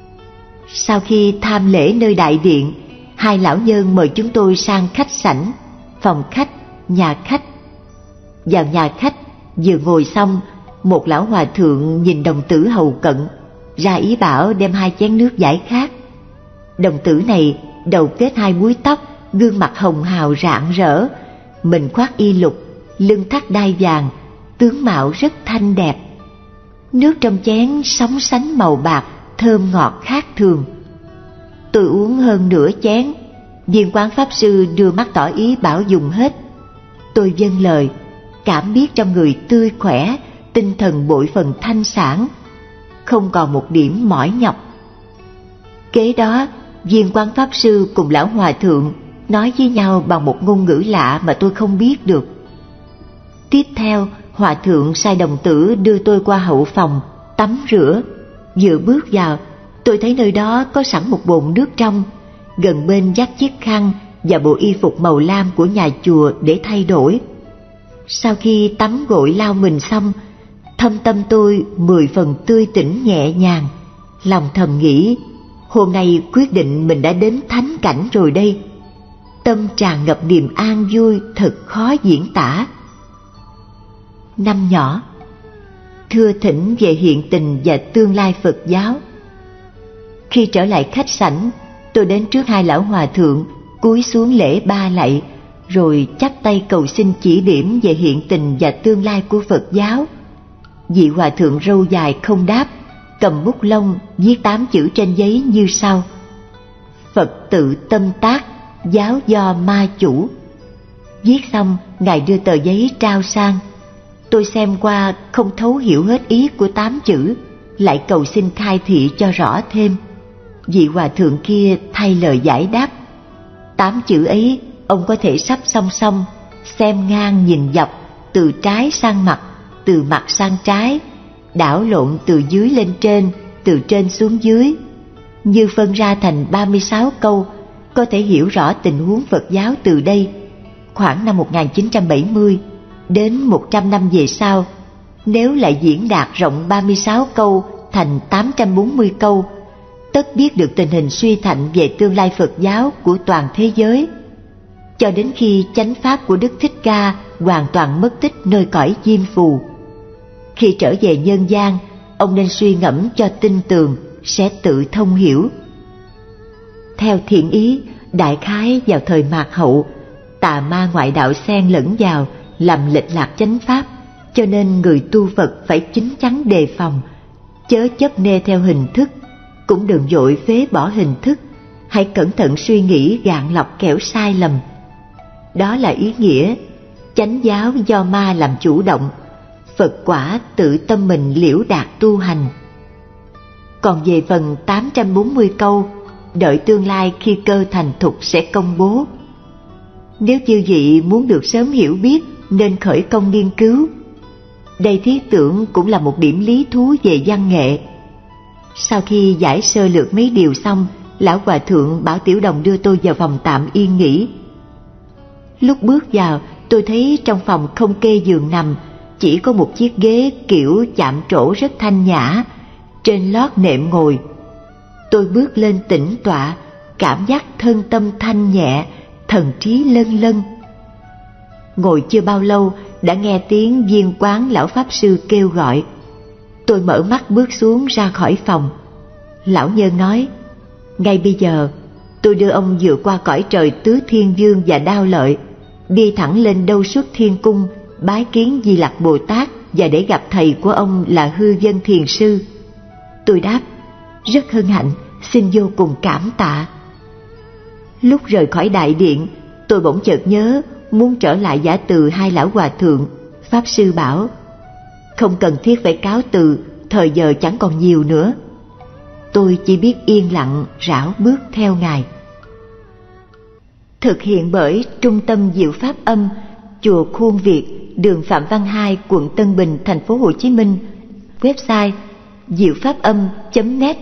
Sau khi tham lễ nơi đại điện, hai lão nhân mời chúng tôi sang khách sảnh, phòng khách, nhà khách. Vào nhà khách, vừa ngồi xong, một lão hòa thượng nhìn đồng tử hầu cận, ra ý bảo đem hai chén nước giải khát. Đồng tử này đầu kết hai búi tóc, gương mặt hồng hào rạng rỡ, mình khoác y lục, lưng thắt đai vàng, tướng mạo rất thanh đẹp. Nước trong chén sóng sánh màu bạc, thơm ngọt khác thường. Tôi uống hơn nửa chén. Viên Quán Pháp Sư đưa mắt tỏ ý bảo dùng hết. Tôi vâng lời, cảm biết trong người tươi khỏe, tinh thần bội phần thanh sảng, không còn một điểm mỏi nhọc. Kế đó, Viên Quán Pháp Sư cùng lão hòa thượng nói với nhau bằng một ngôn ngữ lạ mà tôi không biết được. Tiếp theo, hòa thượng sai đồng tử đưa tôi qua hậu phòng tắm rửa. Vừa bước vào, tôi thấy nơi đó có sẵn một bồn nước trong, gần bên dắt chiếc khăn và bộ y phục màu lam của nhà chùa để thay đổi. Sau khi tắm gội lau mình xong, thâm tâm tôi mười phần tươi tỉnh nhẹ nhàng. Lòng thầm nghĩ, hôm nay quyết định mình đã đến thánh cảnh rồi đây. Tâm tràn ngập niềm an vui thật khó diễn tả. Năm nhỏ, thưa thỉnh về hiện tình và tương lai Phật giáo. Khi trở lại khách sảnh, tôi đến trước hai lão hòa thượng, cúi xuống lễ ba lạy, rồi chắp tay cầu xin chỉ điểm về hiện tình và tương lai của Phật giáo. Vị hòa thượng râu dài không đáp, cầm bút lông viết tám chữ trên giấy như sau: Phật tự tâm tác, giáo do ma chủ. Viết xong, ngài đưa tờ giấy trao sang. Tôi xem qua không thấu hiểu hết ý của tám chữ, lại cầu xin khai thị cho rõ thêm. Vị hòa thượng kia thay lời giải đáp: tám chữ ấy ông có thể sắp song song, xem ngang nhìn dọc, từ trái sang mặt, từ mặt sang trái, đảo lộn từ dưới lên trên, từ trên xuống dưới, như phân ra thành ba mươi sáu câu, có thể hiểu rõ tình huống Phật giáo từ đây, khoảng năm một nghìn chín trăm bảy mươi, đến một trăm năm về sau. Nếu lại diễn đạt rộng ba mươi sáu câu thành tám trăm bốn mươi câu, tất biết được tình hình suy thạnh về tương lai Phật giáo của toàn thế giới, cho đến khi chánh pháp của Đức Thích Ca hoàn toàn mất tích nơi cõi diêm phù. Khi trở về nhân gian, ông nên suy ngẫm cho tinh tường, sẽ tự thông hiểu. Theo thiện ý, đại khái vào thời mạt hậu, tà ma ngoại đạo xen lẫn vào, làm lệch lạc chánh pháp, cho nên người tu Phật phải chín chắn đề phòng, chớ chấp nê theo hình thức, cũng đừng vội phế bỏ hình thức, hãy cẩn thận suy nghĩ gạn lọc kẻo sai lầm. Đó là ý nghĩa chánh giáo do ma làm chủ động, Phật quả tự tâm mình liễu đạt tu hành. Còn về phần tám trăm bốn mươi câu, đợi tương lai khi cơ thành thục sẽ công bố. Nếu chư vị muốn được sớm hiểu biết, nên khởi công nghiên cứu. Đây thiết tưởng cũng là một điểm lý thú về văn nghệ. Sau khi giải sơ lược mấy điều xong, lão hòa thượng bảo tiểu đồng đưa tôi vào phòng tạm yên nghỉ. Lúc bước vào, tôi thấy trong phòng không kê giường nằm, chỉ có một chiếc ghế kiểu chạm trổ rất thanh nhã, trên lót nệm ngồi. Tôi bước lên tĩnh tọa, cảm giác thân tâm thanh nhẹ, thần trí lân lân. Ngồi chưa bao lâu, đã nghe tiếng viên quán lão pháp sư kêu gọi. Tôi mở mắt bước xuống ra khỏi phòng. Lão nhân nói: ngay bây giờ tôi đưa ông vượt qua cõi trời tứ thiên vương và đao lợi, đi thẳng lên Đâu Xuất Thiên Cung, bái kiến Di Lặc Bồ Tát và để gặp thầy của ông là Hư Vân Thiền Sư. Tôi đáp: rất hân hạnh, xin vô cùng cảm tạ. Lúc rời khỏi đại điện, tôi bỗng chợt nhớ muốn trở lại giả từ hai lão hòa thượng. Pháp sư bảo: không cần thiết phải cáo từ, thời giờ chẳng còn nhiều nữa. Tôi chỉ biết yên lặng rảo bước theo ngài. Thực hiện bởi Trung tâm Diệu Pháp Âm, chùa Khuôn Việt, đường Phạm Văn Hai, quận Tân Bình, thành phố Hồ Chí Minh. Website diệu pháp âm chấm net.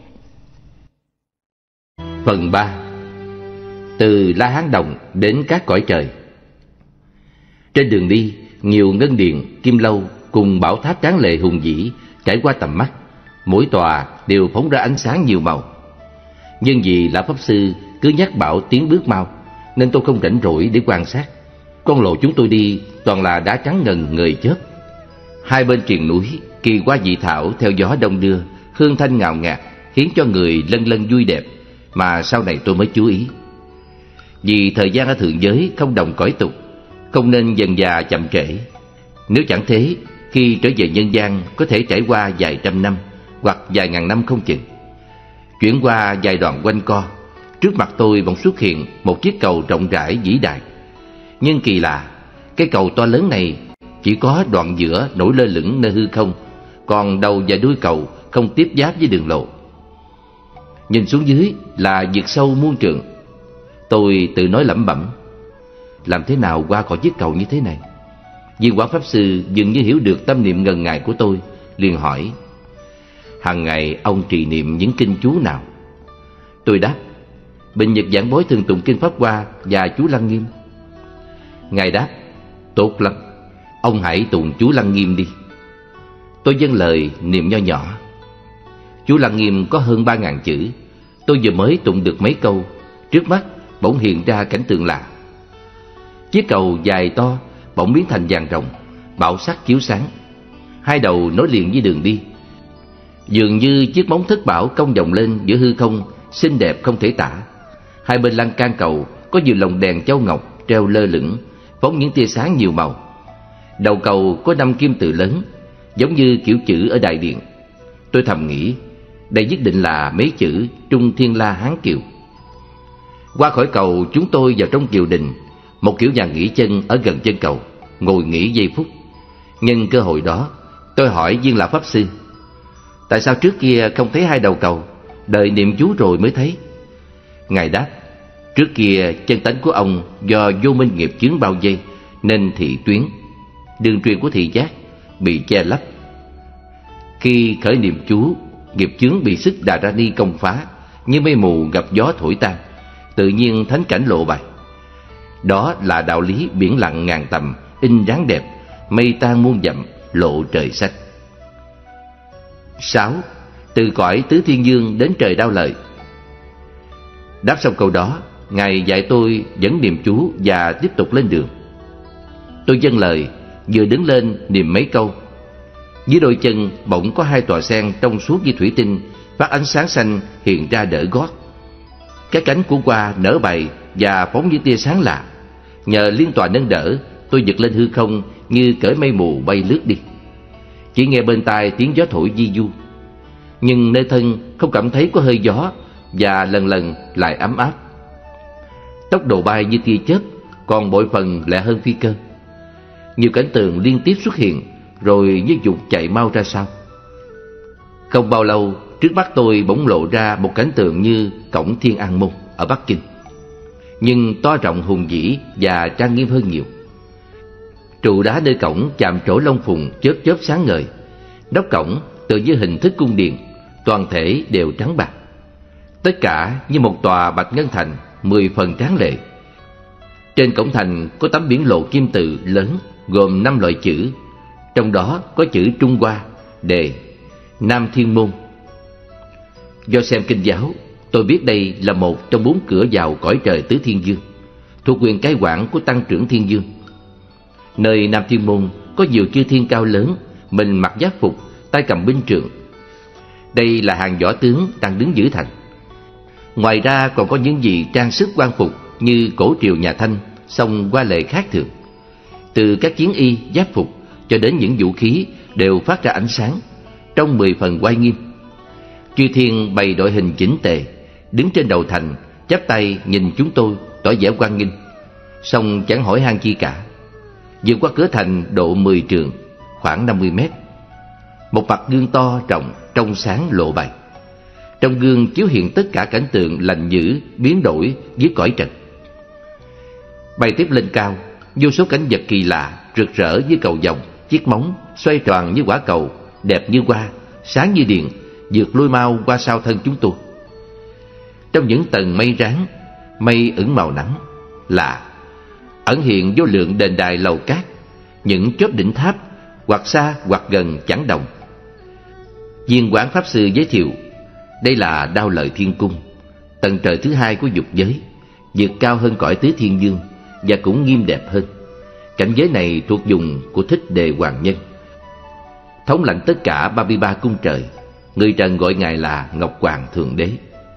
Phần ba. Từ La Hán Đồng đến các cõi trời. Trên đường đi, nhiều ngân điện, kim lâu cùng bảo tháp tráng lệ hùng vĩ trải qua tầm mắt, mỗi tòa đều phóng ra ánh sáng nhiều màu. Nhưng vì lão pháp sư cứ nhắc bảo tiến bước mau, nên tôi không rảnh rỗi để quan sát. Con lộ chúng tôi đi toàn là đá trắng ngần ngời chớp. Hai bên triền núi, kỳ hoa dị thảo theo gió đông đưa, hương thanh ngào ngạt, khiến cho người lân lân vui đẹp, mà sau này tôi mới chú ý. Vì thời gian ở thượng giới không đồng cõi tục, không nên dần dà chậm trễ. Nếu chẳng thế, khi trở về nhân gian có thể trải qua vài trăm năm hoặc vài ngàn năm không chừng. Chuyển qua giai đoạn quanh co, trước mặt tôi bỗng xuất hiện một chiếc cầu rộng rãi vĩ đại. Nhưng kỳ lạ, cái cầu to lớn này chỉ có đoạn giữa nổi lơ lửng nơi hư không, còn đầu và đuôi cầu không tiếp giáp với đường lộ. Nhìn xuống dưới là vực sâu muôn trượng. Tôi tự nói lẩm bẩm, làm thế nào qua khỏi chiếc cầu như thế này? Viên Quán Pháp Sư dường như hiểu được tâm niệm ngần ngại của tôi, liền hỏi, hàng ngày ông trì niệm những kinh chú nào? Tôi đáp, Bình Nhật Giảng Bối thường tụng kinh Pháp Hoa và chú Lăng Nghiêm. Ngài đáp, tốt lắm, ông hãy tụng chú Lăng Nghiêm đi. Tôi dâng lời niệm nho nhỏ. Chú Lăng Nghiêm có hơn ba ngàn chữ. Tôi vừa mới tụng được mấy câu, trước mắt bỗng hiện ra cảnh tượng lạ. Chiếc cầu dài to bỗng biến thành vàng ròng, bảo sắc chiếu sáng. Hai đầu nối liền với đường đi, dường như chiếc móng thất bảo cong vòng lên giữa hư không, xinh đẹp không thể tả. Hai bên lan can cầu có nhiều lồng đèn châu ngọc treo lơ lửng, phóng những tia sáng nhiều màu. Đầu cầu có năm kim tự lớn, giống như kiểu chữ ở đại điện. Tôi thầm nghĩ, đây nhất định là mấy chữ Trung Thiên La Hán Kiều. Qua khỏi cầu, chúng tôi vào trong kiều đình, một kiểu nhà nghỉ chân ở gần chân cầu, ngồi nghỉ giây phút. Nhân cơ hội đó, tôi hỏi Viên Lão Pháp Sư, tại sao trước kia không thấy hai đầu cầu, đợi niệm chú rồi mới thấy? Ngài đáp, trước kia chân tánh của ông do vô minh nghiệp chướng bao vây, nên thị tuyến, đường truyền của thị giác, bị che lấp. Khi khởi niệm chú, nghiệp chướng bị sức Đà Ra Ni công phá, như mây mù gặp gió thổi tan, tự nhiên thánh cảnh lộ bày. Đó là đạo lý biển lặng ngàn tầm, in dáng đẹp, mây tan muôn dặm, lộ trời xanh. Sáu. Từ cõi tứ thiên dương đến trời Đao Lợi. Đáp xong câu đó, Ngài dạy tôi vẫn niệm chú và tiếp tục lên đường. Tôi dâng lời, vừa đứng lên niệm mấy câu. Dưới đôi chân bỗng có hai tòa sen trong suốt như thủy tinh, phát ánh sáng xanh hiện ra đỡ gót. Cái cánh của hoa nở bày và phóng những tia sáng lạ. Nhờ liên tòa nâng đỡ, tôi giật lên hư không như cởi mây mù bay lướt đi. Chỉ nghe bên tai tiếng gió thổi vi du, nhưng nơi thân không cảm thấy có hơi gió, và lần lần lại ấm áp. Tốc độ bay như tia chớp, còn bội phần lẹ hơn phi cơ. Nhiều cảnh tượng liên tiếp xuất hiện, rồi như dục chạy mau ra sau. Không bao lâu, trước mắt tôi bỗng lộ ra một cảnh tượng như cổng Thiên An Môn ở Bắc Kinh, nhưng to rộng hùng vĩ và trang nghiêm hơn nhiều. Trụ đá nơi cổng chạm trổ long phùng chớp chớp sáng ngời. Nóc cổng tự như hình thức cung điện, toàn thể đều trắng bạc. Tất cả như một tòa bạch ngân thành, mười phần tráng lệ. Trên cổng thành có tấm biển lộ kim tự lớn gồm năm loại chữ, trong đó có chữ Trung Hoa đề Nam Thiên Môn. Do xem kinh giáo, tôi biết đây là một trong bốn cửa vào cõi trời tứ thiên dương, thuộc quyền cai quản của Tăng trưởng Thiên Dương. Nơi Nam Thiên Môn có nhiều chư thiên cao lớn, mình mặc giáp phục, tay cầm binh trượng. Đây là hàng võ tướng đang đứng giữ thành. Ngoài ra còn có những gì trang sức quan phục như cổ triều nhà Thanh, song hoa lệ khác thường. Từ các chiến y, giáp phục cho đến những vũ khí đều phát ra ánh sáng, trong mười phần oai nghiêm. Chư thiên bày đội hình chỉnh tề, đứng trên đầu thành, chắp tay nhìn chúng tôi, tỏ vẻ quan nghênh, song chẳng hỏi han chi cả. Vượt qua cửa thành độ mười trượng, khoảng năm mươi mét, một mặt gương to rộng, trong sáng lộ bày. Trong gương chiếu hiện tất cả cảnh tượng lành dữ biến đổi dưới cõi trần. Bay tiếp lên cao, vô số cảnh vật kỳ lạ rực rỡ như cầu vồng, chiếc móng xoay tròn như quả cầu, đẹp như hoa, sáng như điện, vượt lui mau qua sau thân chúng tôi. Trong những tầng mây ráng, mây ửng màu nắng lạ, ẩn hiện vô lượng đền đài lầu cát, những chóp đỉnh tháp hoặc xa hoặc gần chẳng đồng. Viên Quán Pháp Sư giới thiệu, đây là Đao Lợi Thiên Cung, tầng trời thứ hai của dục giới, vượt cao hơn cõi tứ thiên dương và cũng nghiêm đẹp hơn. Cảnh giới này thuộc vùng của Thích Đề Hoàng Nhân, thống lãnh tất cả ba mươi ba cung trời. Người trần gọi ngài là Ngọc Hoàng Thượng Đế.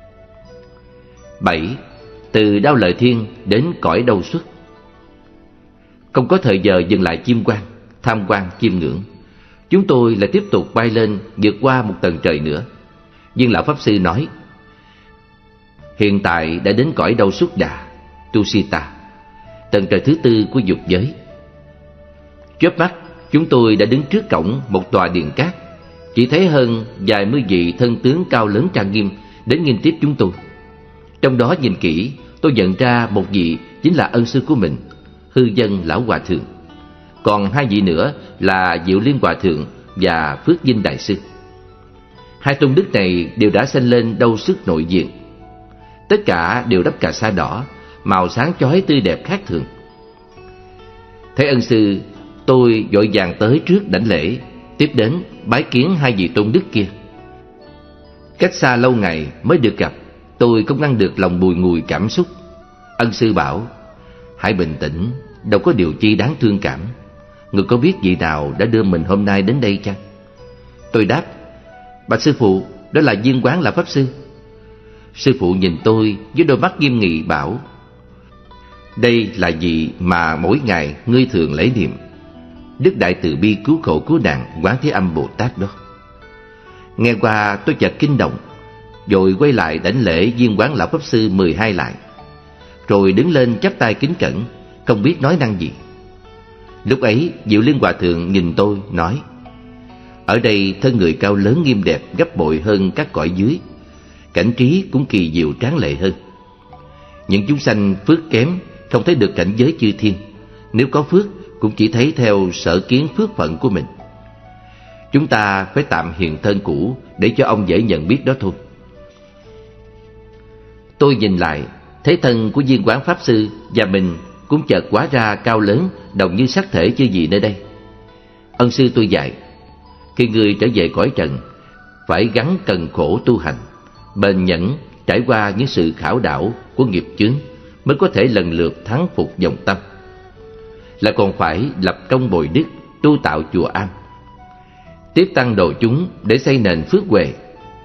Bảy. Từ Đao Lợi Thiên đến cõi Đâu Xuất. Không có thời giờ dừng lại chiêm quan, tham quan, chiêm ngưỡng. Chúng tôi lại tiếp tục bay lên, vượt qua một tầng trời nữa. Viên Lão Pháp Sư nói, hiện tại đã đến cõi Đâu Xuất Đà, Tusita, tầng trời thứ tư của dục giới. Chớp mắt, chúng tôi đã đứng trước cổng một tòa điện cát. Chỉ thấy hơn vài mươi vị thân tướng cao lớn trang nghiêm đến nghênh tiếp chúng tôi. Trong đó nhìn kỹ, tôi nhận ra một vị chính là ân sư của mình, Hư Dân Lão Hòa Thượng. Còn hai vị nữa là Diệu Liên Hòa Thượng và Phước Vinh Đại Sư. Hai tôn đức này đều đã sanh lên đâu sức nội diện. Tất cả đều đắp cà sa đỏ, màu sáng chói tươi đẹp khác thường. Thấy ân sư, tôi vội vàng tới trước đảnh lễ, tiếp đến bái kiến hai vị tôn đức kia. Cách xa lâu ngày mới được gặp, tôi không ngăn được lòng bùi ngùi cảm xúc. Ân sư bảo: hãy bình tĩnh, đâu có điều chi đáng thương cảm. Người có biết vị nào đã đưa mình hôm nay đến đây chăng? Tôi đáp: bạch sư phụ, đó là Viên Quán Lão Pháp Sư. Sư phụ nhìn tôi với đôi mắt nghiêm nghị bảo: đây là vị mà mỗi ngày ngươi thường lễ niệm, Đức Đại Từ Bi Cứu Khổ Cứu Nạn Quán Thế Âm Bồ Tát đó. Nghe qua tôi chợt kinh động, rồi quay lại đảnh lễ Viên Quán Lão Pháp Sư mười hai lại, rồi đứng lên chắp tay kính cẩn, không biết nói năng gì. Lúc ấy Diệu Liên Hòa Thượng nhìn tôi nói: ở đây thân người cao lớn nghiêm đẹp gấp bội hơn các cõi dưới, cảnh trí cũng kỳ diệu tráng lệ hơn. Những chúng sanh phước kém không thấy được cảnh giới chư thiên, nếu có phước cũng chỉ thấy theo sở kiến phước phận của mình. Chúng ta phải tạm hiện thân cũ để cho ông dễ nhận biết đó thôi. Tôi nhìn lại, thấy thân của Viên Quán Pháp Sư và mình cũng chợt hóa ra cao lớn, đồng như sắc thể chư vị nơi đây. Ân sư tôi dạy: khi người trở về cõi trần, phải gắng cần khổ tu hành, bền nhẫn trải qua những sự khảo đảo của nghiệp chướng, mới có thể lần lượt thắng phục vọng tâm. Lại còn phải lập công bồi đức, tu tạo chùa am, tiếp tăng độ chúng để xây nền phước huệ.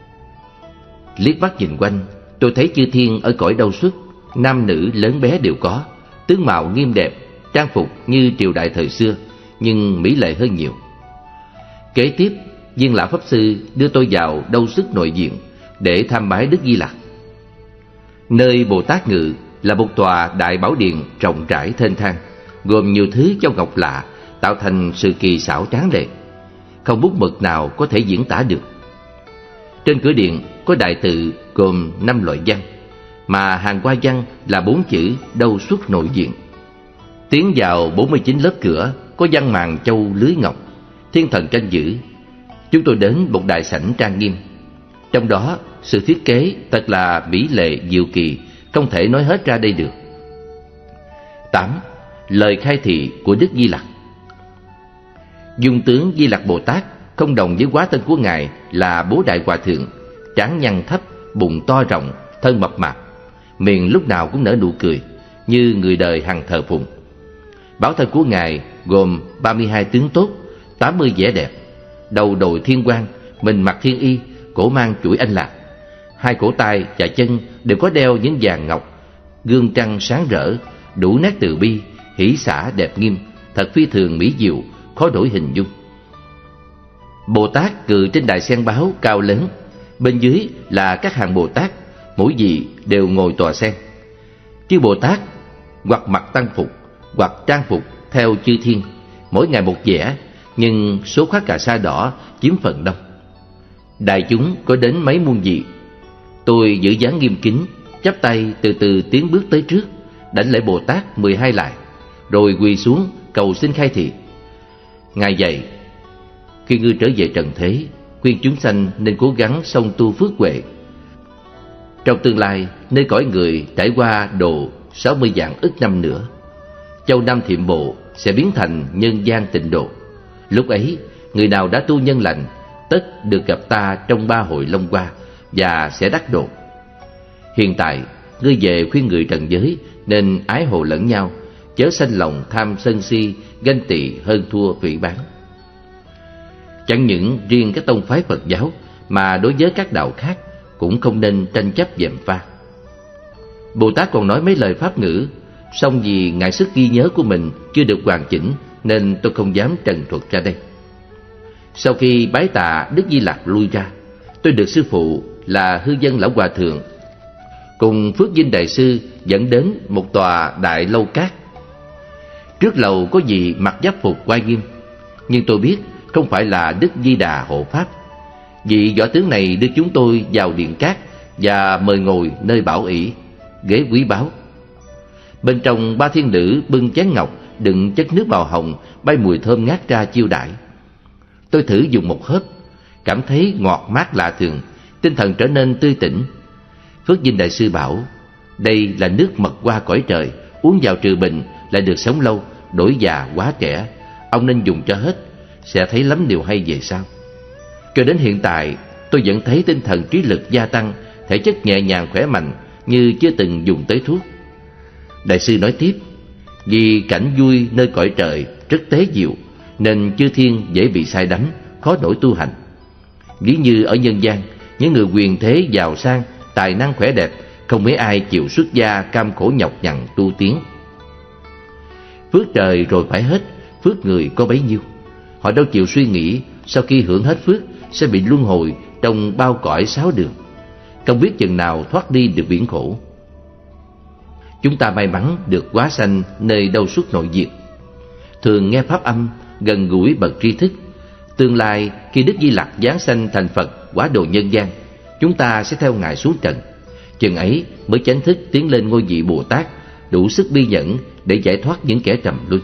Liếc mắt nhìn quanh, tôi thấy chư thiên ở cõi đâu xuất, nam nữ lớn bé đều có, tướng mạo nghiêm đẹp, trang phục như triều đại thời xưa, nhưng mỹ lệ hơn nhiều. Kế tiếp, Viên Lão Pháp Sư đưa tôi vào đâu sức nội viện để tham bái Đức Di Lặc. Nơi Bồ Tát ngự là một tòa đại bảo điện rộng rãi thênh thang, gồm nhiều thứ châu ngọc lạ, tạo thành sự kỳ xảo tráng lệ, không bút mực nào có thể diễn tả được. Trên cửa điện có đại tự gồm năm loại văn, mà hàng hoa văn là bốn chữ đâu xuất nội viện. Tiến vào bốn mươi chín lớp cửa có văn màn châu lưới ngọc, thiên thần canh giữ. Chúng tôi đến một đại sảnh trang nghiêm, trong đó sự thiết kế thật là mỹ lệ diệu kỳ, không thể nói hết ra đây được. Tám. Lời khai thị của Đức Di Lặc. Dung tướng Di Lặc Bồ Tát không đồng với hóa thân của Ngài là Bố Đại Hòa Thượng, trán nhăn thấp, bụng to rộng, thân mập mạp, miệng lúc nào cũng nở nụ cười, như người đời hằng thờ phụng. Bảo thân của Ngài gồm ba mươi hai tướng tốt, tám mươi vẻ đẹp, đầu đội thiên quang, mình mặc thiên y, cổ mang chuỗi anh lạc. Hai cổ tay và chân đều có đeo những vàng ngọc, gương trăng sáng rỡ, đủ nét từ bi, hỷ xả đẹp nghiêm, thật phi thường mỹ diệu, khó đổi hình dung. Bồ Tát cự trên đài sen báo cao lớn, bên dưới là các hàng Bồ Tát, mỗi vị đều ngồi tòa sen. Chư Bồ Tát hoặc mặc tăng phục, hoặc trang phục theo chư thiên, mỗi ngày một vẻ, nhưng số khoác cà sa đỏ chiếm phần đông. Đại chúng có đến mấy muôn vị. Tôi giữ dáng nghiêm kính, chắp tay từ từ tiến bước tới trước, đảnh lễ Bồ Tát mười hai lại, rồi quỳ xuống cầu xin khai thị. Ngài dạy: khi ngươi trở về trần thế, khuyên chúng sanh nên cố gắng song tu phước huệ. Trong tương lai, nơi cõi người trải qua độ sáu mươi vạn ức năm nữa, châu Nam Thiệm Bộ sẽ biến thành nhân gian tịnh độ. Lúc ấy, người nào đã tu nhân lành, tất được gặp ta trong ba hội long hoa và sẽ đắc độ. Hiện tại, ngươi về khuyên người trần giới nên ái hồ lẫn nhau, chớ sanh lòng tham sân si, ganh tị hơn thua phỉ báng. Chẳng những riêng các tông phái Phật giáo, mà đối với các đạo khác cũng không nên tranh chấp gièm pha. Bồ Tát còn nói mấy lời pháp ngữ, song vì ngại sức ghi nhớ của mình chưa được hoàn chỉnh nên tôi không dám trần thuật ra đây. Sau khi bái tạ Đức Di Lặc lui ra, tôi được sư phụ là Hư Dân Lão Hòa Thượng cùng Phước Vinh Đại Sư dẫn đến một tòa đại lâu cát. Trước lầu có vị mặc giáp phục oai nghiêm, nhưng tôi biết không phải là Đức Di Đà hộ pháp. Vị võ tướng này đưa chúng tôi vào điện cát và mời ngồi nơi bảo ỷ, ghế quý báu, Bên trong ba thiên nữ bưng chén ngọc đựng chất nước màu hồng bay mùi thơm ngát ra chiêu đãi. Tôi thử dùng một hớp, cảm thấy ngọt mát lạ thường, tinh thần trở nên tươi tỉnh. Phước Dinh Đại Sư bảo, đây là nước mật hoa cõi trời, uống vào trừ bệnh lại được sống lâu, đổi già quá trẻ. Ông nên dùng cho hết, sẽ thấy lắm điều hay về sau. Cho đến hiện tại, tôi vẫn thấy tinh thần trí lực gia tăng, thể chất nhẹ nhàng khỏe mạnh như chưa từng dùng tới thuốc. Đại sư nói tiếp, vì cảnh vui nơi cõi trời rất tế diệu, nên chư thiên dễ bị sai đắm, khó nổi tu hành. Ví như ở nhân gian, những người quyền thế giàu sang, tài năng khỏe đẹp, không mấy ai chịu xuất gia cam khổ nhọc nhằn tu tiến. Phước trời rồi phải hết, phước người có bấy nhiêu. Họ đâu chịu suy nghĩ sau khi hưởng hết phước sẽ bị luân hồi trong bao cõi sáu đường, không biết chừng nào thoát đi được biển khổ. Chúng ta may mắn được hóa sanh nơi đâu suốt nội diệt, thường nghe pháp âm, gần gũi bậc tri thức. Tương lai khi Đức Di Lặc giáng sanh thành Phật hóa độ nhân gian, chúng ta sẽ theo Ngài xuống trần. Chừng ấy mới chánh thức tiến lên ngôi vị Bồ Tát, đủ sức bi nhẫn để giải thoát những kẻ trầm luân.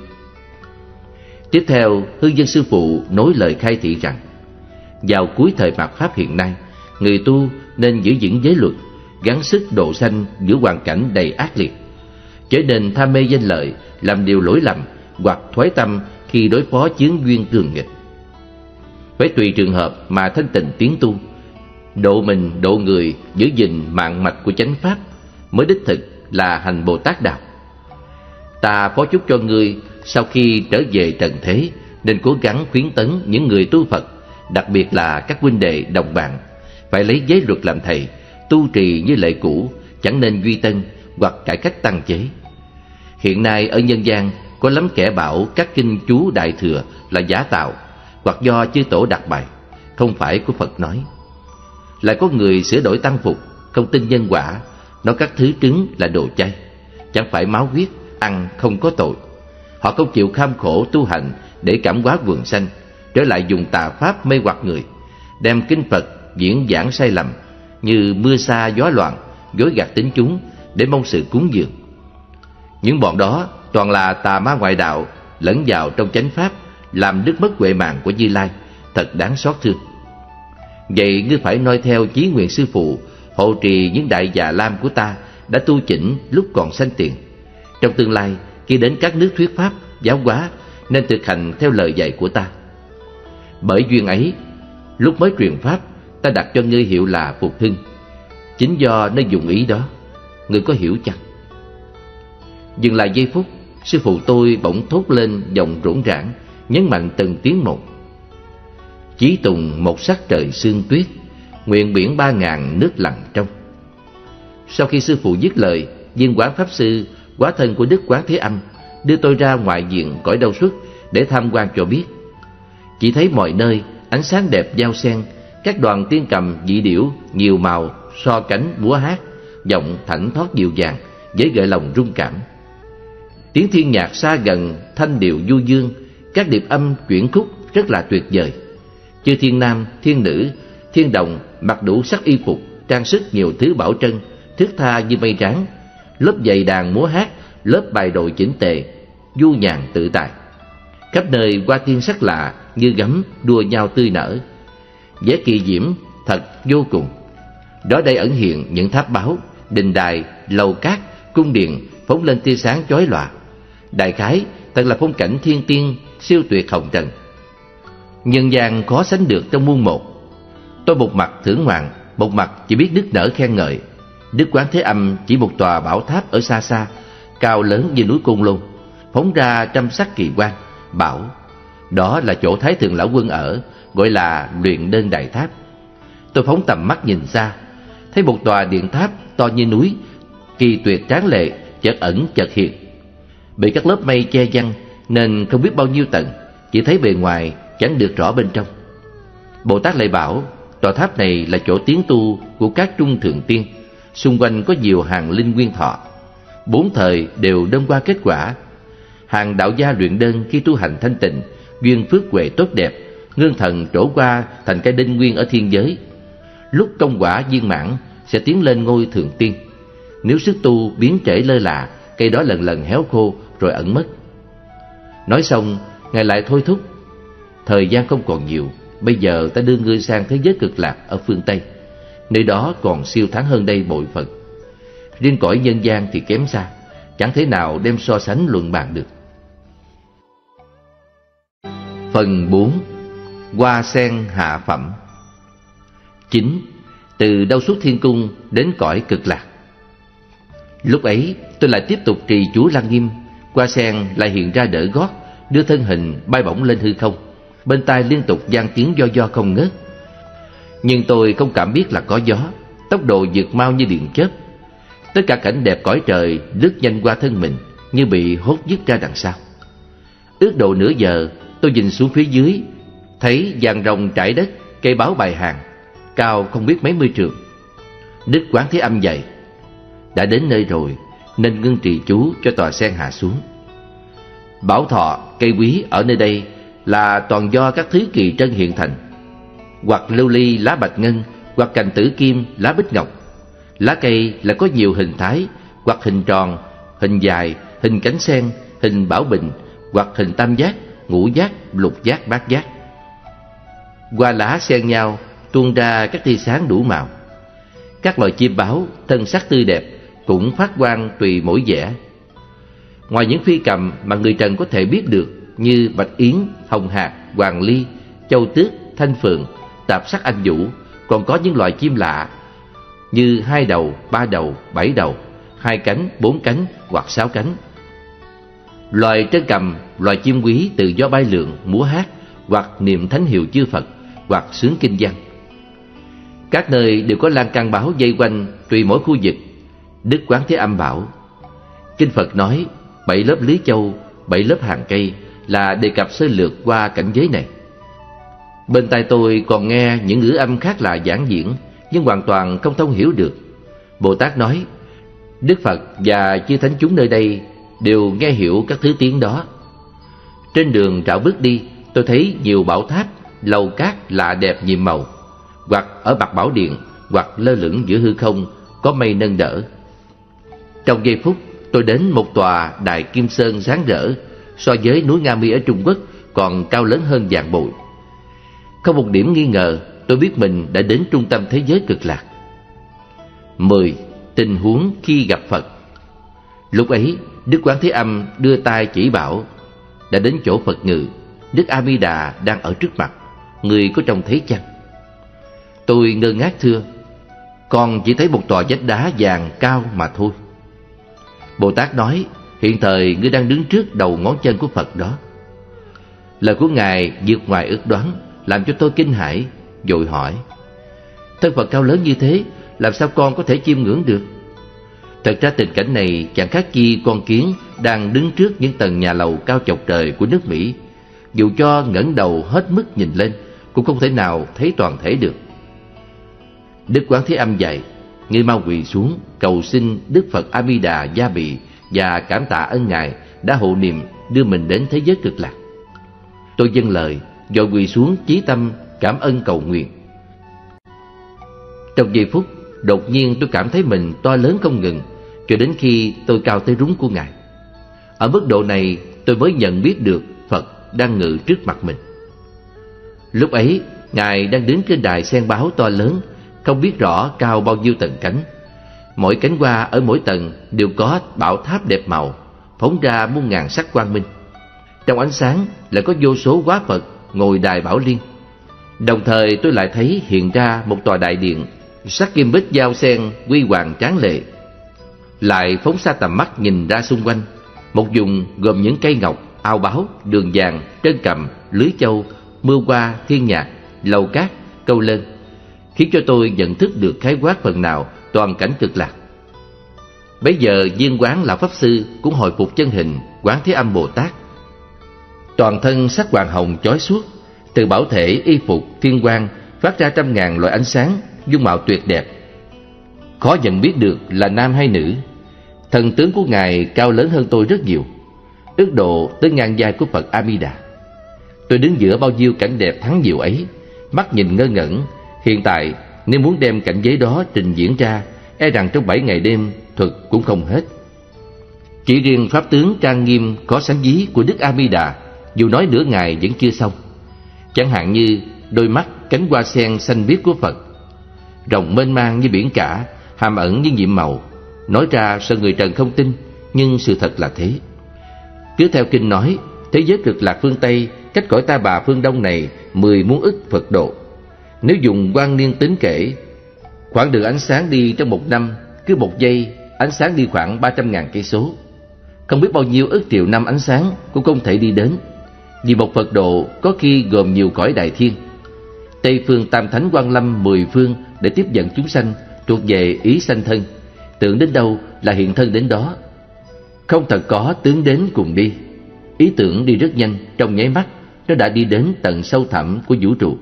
Tiếp theo, Hư Dân Sư Phụ nối lời khai thị rằng, vào cuối thời mạt Pháp hiện nay, người tu nên giữ vững giới luật, gắng sức độ sanh giữa hoàn cảnh đầy ác liệt, chớ nên tham mê danh lợi, làm điều lỗi lầm hoặc thoái tâm khi đối phó chướng duyên cường nghịch. Phải tùy trường hợp mà thanh tịnh tiến tu, độ mình độ người, giữ gìn mạng mạch của chánh pháp, mới đích thực là hành Bồ Tát đạo. Ta phó chúc cho ngươi sau khi trở về trần thế nên cố gắng khuyến tấn những người tu Phật, đặc biệt là các huynh đệ đồng bạn, phải lấy giới luật làm thầy, tu trì như lệ cũ, chẳng nên duy tân hoặc cải cách tăng chế. Hiện nay ở nhân gian có lắm kẻ bảo các kinh chú Đại Thừa là giả tạo hoặc do chư tổ đặt bài, không phải của Phật nói. Lại có người sửa đổi tăng phục, không tin nhân quả, nói các thứ trứng là đồ chay, chẳng phải máu huyết, ăn không có tội. Họ không chịu kham khổ tu hành để cảm hóa quần sanh, trở lại dùng tà pháp mê hoặc người, đem kinh Phật diễn giảng sai lầm như mưa sa gió loạn, dối gạt tính chúng để mong sự cúng dường. Những bọn đó toàn là tà ma ngoại đạo lẫn vào trong chánh pháp, làm đứt mất huệ mạng của Như Lai, thật đáng xót thương. Vậy ngươi phải noi theo chí nguyện Sư Phụ, hộ trì những đại già lam của ta đã tu chỉnh lúc còn sanh tiền. Trong tương lai khi đến các nước thuyết pháp giáo hóa, nên thực hành theo lời dạy của ta. Bởi duyên ấy, lúc mới truyền pháp, ta đặt cho ngươi hiệu là Phục Hưng, chính do nơi dùng ý đó. Ngươi có hiểu chăng? Dừng lại giây phút, sư phụ tôi bỗng thốt lên giọng rỗn rãng, nhấn mạnh từng tiếng một: Chí tùng một sắc trời sương tuyết, nguyện biển ba ngàn nước lặng trong. Sau khi sư phụ dứt lời, Viên Quán Pháp Sư, hóa thân của Đức Quán Thế Âm, đưa tôi ra ngoại diện cõi Đâu Xuất để tham quan cho biết. Chỉ thấy mọi nơi ánh sáng đẹp giao xen, các đoàn tiên cầm dị điểu nhiều màu so cánh múa hát, giọng thảnh thót dịu dàng, dễ gợi lòng rung cảm. Tiếng thiên nhạc xa gần, thanh điệu du dương, các điệp âm chuyển khúc rất là tuyệt vời. Chư thiên nam, thiên nữ, thiên đồng mặc đủ sắc y phục, trang sức nhiều thứ bảo trân, thướt tha như mây trắng. Lớp dày đàn múa hát, lớp bài đội chỉnh tề, du nhàn tự tại. Khắp nơi hoa tiên sắc lạ như gấm đua nhau tươi nở, vẻ kỳ diễm thật vô cùng. Đó đây ẩn hiện những tháp báo, đình đài, lầu cát, cung điện phóng lên tia sáng chói lòa. Đại khái thật là phong cảnh thiên tiên siêu tuyệt hồng trần, nhân gian khó sánh được trong muôn một. Tôi một mặt thưởng ngoạn, một mặt chỉ biết nức nở khen ngợi. Đức Quán Thế Âm chỉ một tòa bảo tháp ở xa xa, cao lớn như núi Côn Lôn, phóng ra trăm sắc kỳ quan, bảo đó là chỗ Thái Thượng Lão Quân ở, gọi là Luyện Đơn Đại Tháp. Tôi phóng tầm mắt nhìn xa, thấy một tòa điện tháp to như núi, kỳ tuyệt tráng lệ, chợt ẩn chợt hiện, bị các lớp mây che chắn nên không biết bao nhiêu tầng, chỉ thấy bề ngoài chẳng được rõ bên trong. Bồ Tát lại bảo tòa tháp này là chỗ tiến tu của các trung thượng tiên, xung quanh có nhiều hàng linh nguyên thọ, bốn thời đều đơm qua kết quả. Hàng đạo gia luyện đơn khi tu hành thanh tịnh, duyên phước huệ tốt đẹp, ngưng thần trổ qua thành cái đinh nguyên ở thiên giới. Lúc công quả viên mãn sẽ tiến lên ngôi thượng tiên. Nếu sức tu biến trễ lơ là, cây đó lần lần héo khô rồi ẩn mất. Nói xong, Ngài lại thôi thúc: thời gian không còn nhiều, bây giờ ta đưa ngươi sang thế giới cực lạc ở phương Tây. Nơi đó còn siêu thắng hơn đây bội phần. Riêng cõi nhân gian thì kém xa, chẳng thể nào đem so sánh luận bàn được. Phần bốn. Hoa sen hạ phẩm. Chín. Từ đâu xuất thiên cung đến cõi cực lạc. Lúc ấy tôi lại tiếp tục trì chú Lăng Nghiêm. Hoa sen lại hiện ra đỡ gót, đưa thân hình bay bổng lên hư không. Bên tai liên tục vang tiếng do do không ngớt. Nhưng tôi không cảm biết là có gió. Tốc độ vượt mau như điện chớp. Tất cả cảnh đẹp cõi trời lướt nhanh qua thân mình, như bị hốt dứt ra đằng sau. Ước độ nửa giờ, tôi nhìn xuống phía dưới, thấy vàng rồng trải đất, cây báo bài hàng, cao không biết mấy mươi trượng. Đức Quán Thế Âm dạy: đã đến nơi rồi, nên ngưng trì chú cho tòa sen hạ xuống. Bảo thọ, cây quý ở nơi đây là toàn do các thứ kỳ trân hiện thành, hoặc lưu ly lá bạch ngân, hoặc cành tử kim lá bích ngọc. Lá cây là có nhiều hình thái, hoặc hình tròn, hình dài, hình cánh sen, hình bảo bình, hoặc hình tam giác, ngũ giác, lục giác, bát giác. Hoa lá xen nhau tuôn ra các tia sáng đủ màu. Các loài chim báo thân sắc tươi đẹp cũng phát quang tùy mỗi vẻ. Ngoài những phi cầm mà người trần có thể biết được như bạch yến, hồng hạc, hoàng ly, châu tước, thanh phượng, tạp sắc anh vũ, còn có những loài chim lạ như hai đầu, ba đầu, bảy đầu, hai cánh, bốn cánh hoặc sáu cánh. Loài trân cầm, loài chim quý tự do bay lượn, múa hát, hoặc niệm thánh hiệu chư Phật, hoặc xướng kinh văn. Các nơi đều có lan can báo dây quanh tùy mỗi khu vực. Đức Quán Thế Âm bảo: kinh Phật nói bảy lớp lý châu, bảy lớp hàng cây là đề cập sơ lược qua cảnh giới này. Bên tai tôi còn nghe những ngữ âm khác lạ giảng diễn, nhưng hoàn toàn không thông hiểu được. Bồ Tát nói: Đức Phật và chư thánh chúng nơi đây đều nghe hiểu các thứ tiếng đó. Trên đường rảo bước đi, tôi thấy nhiều bảo tháp, lầu cát lạ đẹp nhiệm màu, hoặc ở bạc bảo điện, hoặc lơ lửng giữa hư không, có mây nâng đỡ. Trong giây phút, tôi đến một tòa đài Kim Sơn sáng rỡ, so với núi Nga Mi ở Trung Quốc còn cao lớn hơn vạn bội. Không một điểm nghi ngờ, tôi biết mình đã đến trung tâm thế giới cực lạc. Mười. Tình huống khi gặp Phật. Lúc ấy, Đức Quán Thế Âm đưa tay chỉ bảo: đã đến chỗ Phật ngự, Đức A Di Đà đang ở trước mặt, người có trông thấy chăng? Tôi ngơ ngác thưa: con chỉ thấy một tòa vách đá vàng cao mà thôi. Bồ Tát nói: hiện thời ngươi đang đứng trước đầu ngón chân của Phật đó. Lời của Ngài vượt ngoài ước đoán, làm cho tôi kinh hãi, vội hỏi: thân Phật cao lớn như thế, làm sao con có thể chiêm ngưỡng được? Thật ra tình cảnh này chẳng khác chi con kiến đang đứng trước những tầng nhà lầu cao chọc trời của nước Mỹ. Dù cho ngẩng đầu hết mức nhìn lên, cũng không thể nào thấy toàn thể được. Đức Quán Thế Âm dạy: ngươi mau quỳ xuống, cầu xin Đức Phật A Di Đà gia bị và cảm tạ ơn Ngài đã hộ niệm đưa mình đến thế giới cực lạc. Tôi dâng lời, vội quỳ xuống chí tâm cảm ơn cầu nguyện. Trong giây phút, đột nhiên tôi cảm thấy mình to lớn không ngừng, cho đến khi tôi cao tới rúng của Ngài. Ở mức độ này, tôi mới nhận biết được Phật đang ngự trước mặt mình. Lúc ấy, Ngài đang đứng trên đài sen báo to lớn, không biết rõ cao bao nhiêu tầng cánh. Mỗi cánh hoa ở mỗi tầng đều có bảo tháp đẹp màu, phóng ra muôn ngàn sắc quang minh. Trong ánh sáng lại có vô số hóa Phật ngồi đài bảo liên. Đồng thời tôi lại thấy hiện ra một tòa đại điện, sắc kim bích giao sen huy hoàng tráng lệ. Lại phóng xa tầm mắt nhìn ra xung quanh, một vùng gồm những cây ngọc, ao báo, đường vàng, trân cầm, lưới châu, mưa hoa, thiên nhạc, lầu cát, câu lân, khiến cho tôi nhận thức được khái quát phần nào toàn cảnh cực lạc. Bấy giờ Viên Quán lão pháp sư cũng hồi phục chân hình Quán Thế Âm Bồ Tát. Toàn thân sắc hoàng hồng chói suốt, từ bảo thể y phục thiên quang phát ra trăm ngàn loại ánh sáng, dung mạo tuyệt đẹp, khó nhận biết được là nam hay nữ. Thần tướng của Ngài cao lớn hơn tôi rất nhiều, ước độ tới ngang vai của Phật A Di Đà. Tôi đứng giữa bao nhiêu cảnh đẹp thắng diệu ấy, mắt nhìn ngơ ngẩn. Hiện tại nếu muốn đem cảnh giới đó trình diễn ra, e rằng trong bảy ngày đêm thuật cũng không hết. Chỉ riêng pháp tướng trang nghiêm có sánh ví của Đức A Di Đà, dù nói nửa ngày vẫn chưa xong. Chẳng hạn như đôi mắt cánh hoa sen xanh biếc của Phật, rộng mênh mang như biển cả, hàm ẩn như nhiệm màu. Nói ra sợ người trần không tin, nhưng sự thật là thế. Cứ theo kinh nói, thế giới cực lạc phương Tây cách cõi Ta Bà phương Đông này mười muôn ức Phật độ. Nếu dùng quan niên tính kể, khoảng đường ánh sáng đi trong một năm, cứ một giây ánh sáng đi khoảng ba trăm ngàn cây số. Không biết bao nhiêu ức triệu năm ánh sáng cũng không thể đi đến, vì một Phật độ có khi gồm nhiều cõi đại thiên. Tây phương tam thánh Quan Lâm mười phương để tiếp dẫn chúng sanh thuộc về ý sanh thân, tưởng đến đâu là hiện thân đến đó. Không thật có tướng đến cùng đi, ý tưởng đi rất nhanh, trong nháy mắt nó đã đi đến tận sâu thẳm của vũ trụ.